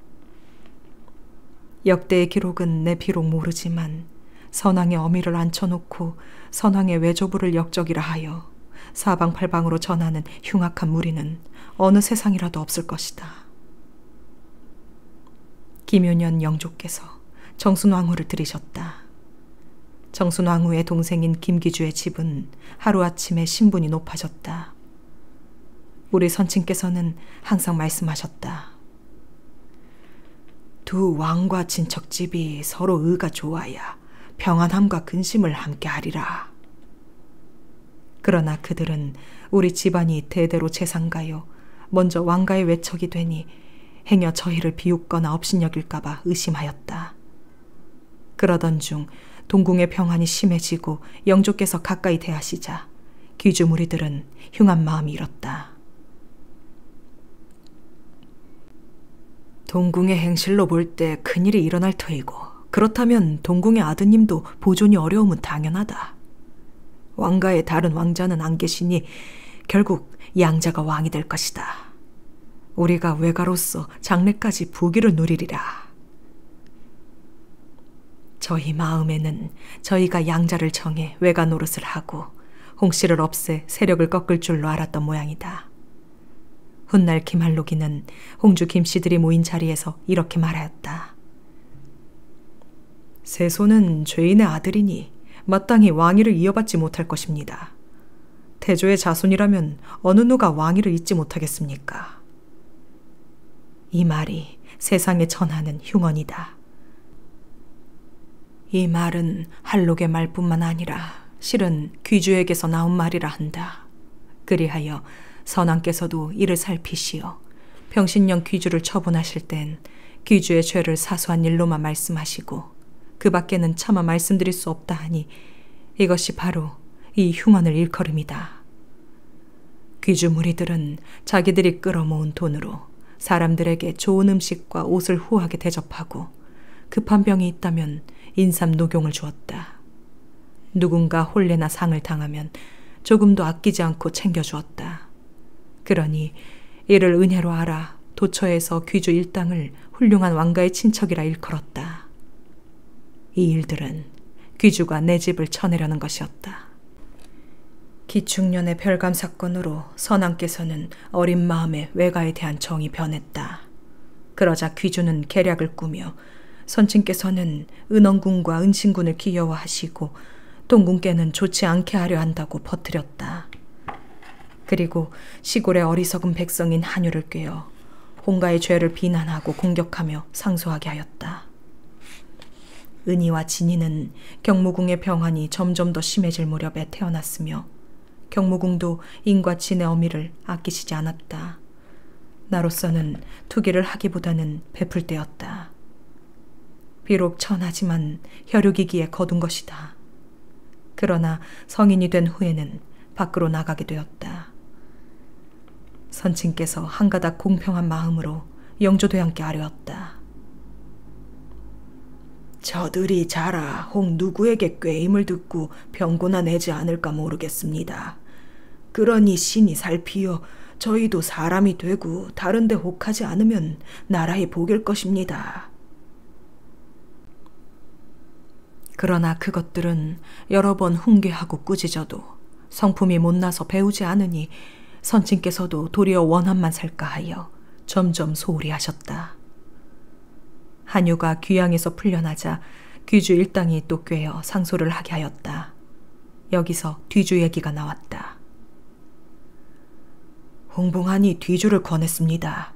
Speaker 1: 역대의 기록은 내 비록 모르지만 선왕의 어미를 앉혀놓고 선왕의 외조부를 역적이라 하여 사방팔방으로 전하는 흉악한 무리는 어느 세상이라도 없을 것이다. 김효년 영조께서 정순왕후를 들이셨다. 정순왕후의 동생인 김기주의 집은 하루아침에 신분이 높아졌다. 우리 선친께서는 항상 말씀하셨다. 두 왕과 친척집이 서로 의가 좋아야 평안함과 근심을 함께 하리라. 그러나 그들은 우리 집안이 대대로 재상가요 먼저 왕가의 외척이 되니 행여 저희를 비웃거나 업신여길까 봐 의심하였다. 그러던 중 동궁의 평안이 심해지고 영조께서 가까이 대하시자 귀주 무리들은 흉한 마음이 일었다. 동궁의 행실로 볼 때 큰일이 일어날 터이고 그렇다면 동궁의 아드님도 보존이 어려움은 당연하다. 왕가의 다른 왕자는 안 계시니 결국 양자가 왕이 될 것이다. 우리가 외가로서 장래까지 부귀를 누리리라. 저희 마음에는 저희가 양자를 정해 외가 노릇을 하고 홍씨를 없애 세력을 꺾을 줄로 알았던 모양이다. 훗날 김한록이는 홍주 김씨들이 모인 자리에서 이렇게 말하였다. 세손은 죄인의 아들이니 마땅히 왕위를 이어받지 못할 것입니다. 태조의 자손이라면 어느 누가 왕위를 잇지 못하겠습니까? 이 말이 세상에 전하는 흉언이다. 이 말은 한록의 말뿐만 아니라 실은 귀주에게서 나온 말이라 한다. 그리하여 선왕께서도 이를 살피시어 병신령 귀주를 처분하실 땐 귀주의 죄를 사소한 일로만 말씀하시고 그 밖에는 차마 말씀드릴 수 없다 하니 이것이 바로 이 흉언을 일컬음이다. 귀주 무리들은 자기들이 끌어모은 돈으로 사람들에게 좋은 음식과 옷을 후하게 대접하고 급한 병이 있다면 인삼 녹용을 주었다. 누군가 혼례나 상을 당하면 조금도 아끼지 않고 챙겨주었다. 그러니 이를 은혜로 알아 도처에서 귀주 일당을 훌륭한 왕가의 친척이라 일컬었다. 이 일들은 귀주가 내 집을 쳐내려는 것이었다. 기축년의 별감 사건으로 선왕께서는 어린 마음에 외가에 대한 정이 변했다. 그러자 귀주는 계략을 꾸며 선친께서는 은원군과 은신군을 기여화하시고 동군께는 좋지 않게 하려 한다고 퍼뜨렸다. 그리고 시골의 어리석은 백성인 한유를 꿰어 홍가의 죄를 비난하고 공격하며 상소하게 하였다. 은희와 진희는 경무궁의 병환이 점점 더 심해질 무렵에 태어났으며 경무궁도 인과 진의 어미를 아끼시지 않았다. 나로서는 투기를 하기보다는 베풀 때였다. 비록 천하지만 혈육이기에 거둔 것이다. 그러나 성인이 된 후에는 밖으로 나가게 되었다. 선친께서 한가닥 공평한 마음으로 영조대왕께 아뢰었다. 저들이 자라 혹 누구에게 꾀임을 듣고 병고나 내지 않을까 모르겠습니다. 그러니 신이 살피어 저희도 사람이 되고 다른 데 혹하지 않으면 나라의 복일 것입니다. 그러나 그것들은 여러 번 훈계하고 꾸짖어도 성품이 못나서 배우지 않으니 선친께서도 도리어 원한만 살까 하여 점점 소홀히 하셨다. 한유가 귀양에서 풀려나자 귀주 일당이 또 꿰어 상소를 하게 하였다. 여기서 뒤주 얘기가 나왔다. 홍봉하니 뒤주를 권했습니다.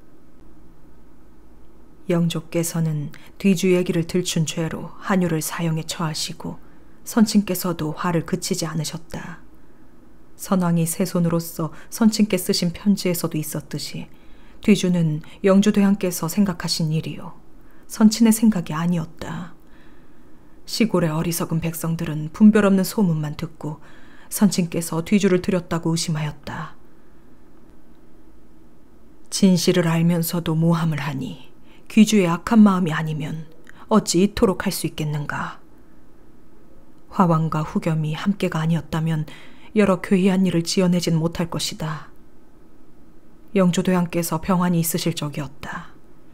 Speaker 1: 영조께서는 뒤주 얘기를 들춘 죄로 한유를 사형에 처하시고 선친께서도 화를 그치지 않으셨다. 선왕이 세손으로서 선친께 쓰신 편지에서도 있었듯이 뒤주는 영조대왕께서 생각하신 일이요 선친의 생각이 아니었다. 시골의 어리석은 백성들은 분별 없는 소문만 듣고 선친께서 뒤주를 들였다고 의심하였다. 진실을 알면서도 모함을 하니 귀주의 악한 마음이 아니면 어찌 이토록 할 수 있겠는가. 화왕과 후겸이 함께가 아니었다면 여러 괴이한 일을 지어내진 못할 것이다. 영조대왕께서 병환이 있으실 적이었다.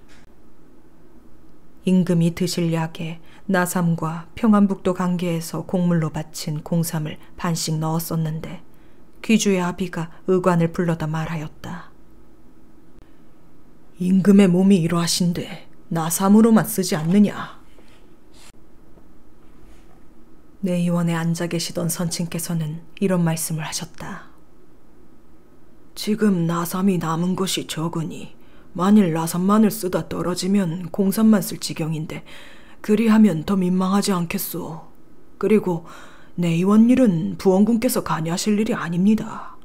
Speaker 1: 임금이 드실 약에 나삼과 평안북도 강계에서 곡물로 바친 공삼을 반씩 넣었었는데 귀주의 아비가 의관을 불러다 말하였다. 임금의 몸이 이러하신데 나삼으로만 쓰지 않느냐. 내의원에 앉아 계시던 선친께서는 이런 말씀을 하셨다. 지금 나삼이 남은 것이 적으니 만일 나삼만을 쓰다 떨어지면 공삼만 쓸 지경인데 그리하면 더 민망하지 않겠소. 그리고 내의원 일은 부원군께서 관여하실 일이 아닙니다.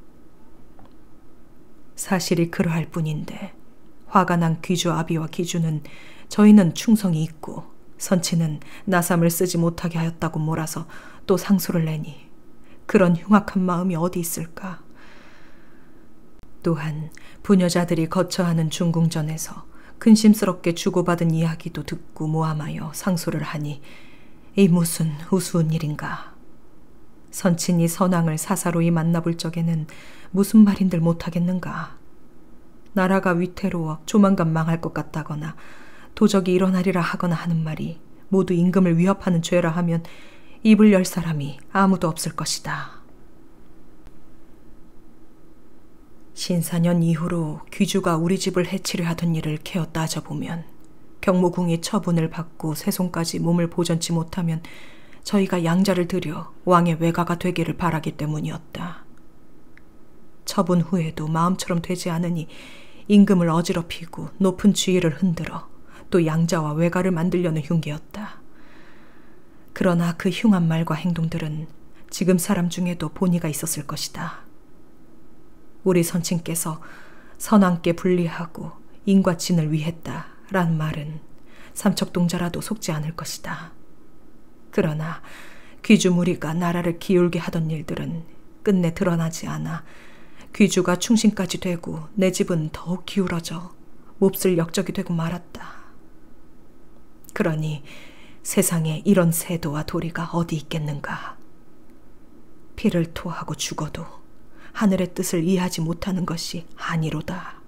Speaker 1: 사실이 그러할 뿐인데 화가 난 귀주 아비와 기주는 저희는 충성이 있고 선친은 나삼을 쓰지 못하게 하였다고 몰아서 또 상소를 내니 그런 흉악한 마음이 어디 있을까. 또한 부녀자들이 거처하는 중궁전에서 근심스럽게 주고받은 이야기도 듣고 모함하여 상소를 하니 이 무슨 우스운 일인가. 선친이 선왕을 사사로이 만나볼 적에는 무슨 말인들 못하겠는가. 나라가 위태로워 조만간 망할 것 같다거나 도적이 일어나리라 하거나 하는 말이 모두 임금을 위협하는 죄라 하면 입을 열 사람이 아무도 없을 것이다. 신사년 이후로 귀주가 우리 집을 해치려 하던 일을 캐어 따져보면 경무궁이 처분을 받고 세손까지 몸을 보전치 못하면 저희가 양자를 들여 왕의 외가가 되기를 바라기 때문이었다. 처분 후에도 마음처럼 되지 않으니 임금을 어지럽히고 높은 지위를 흔들어 또 양자와 외가를 만들려는 흉기였다. 그러나 그 흉한 말과 행동들은 지금 사람 중에도 본의가 있었을 것이다. 우리 선친께서 선왕께 불리하고 인과 진을 위했다라는 말은 삼척동자라도 속지 않을 것이다. 그러나 귀주 무리가 나라를 기울게 하던 일들은 끝내 드러나지 않아 귀주가 충신까지 되고 내 집은 더욱 기울어져 몹쓸 역적이 되고 말았다. 그러니 세상에 이런 세도와 도리가 어디 있겠는가. 피를 토하고 죽어도 하늘의 뜻을 이해하지 못하는 것이 한이로다.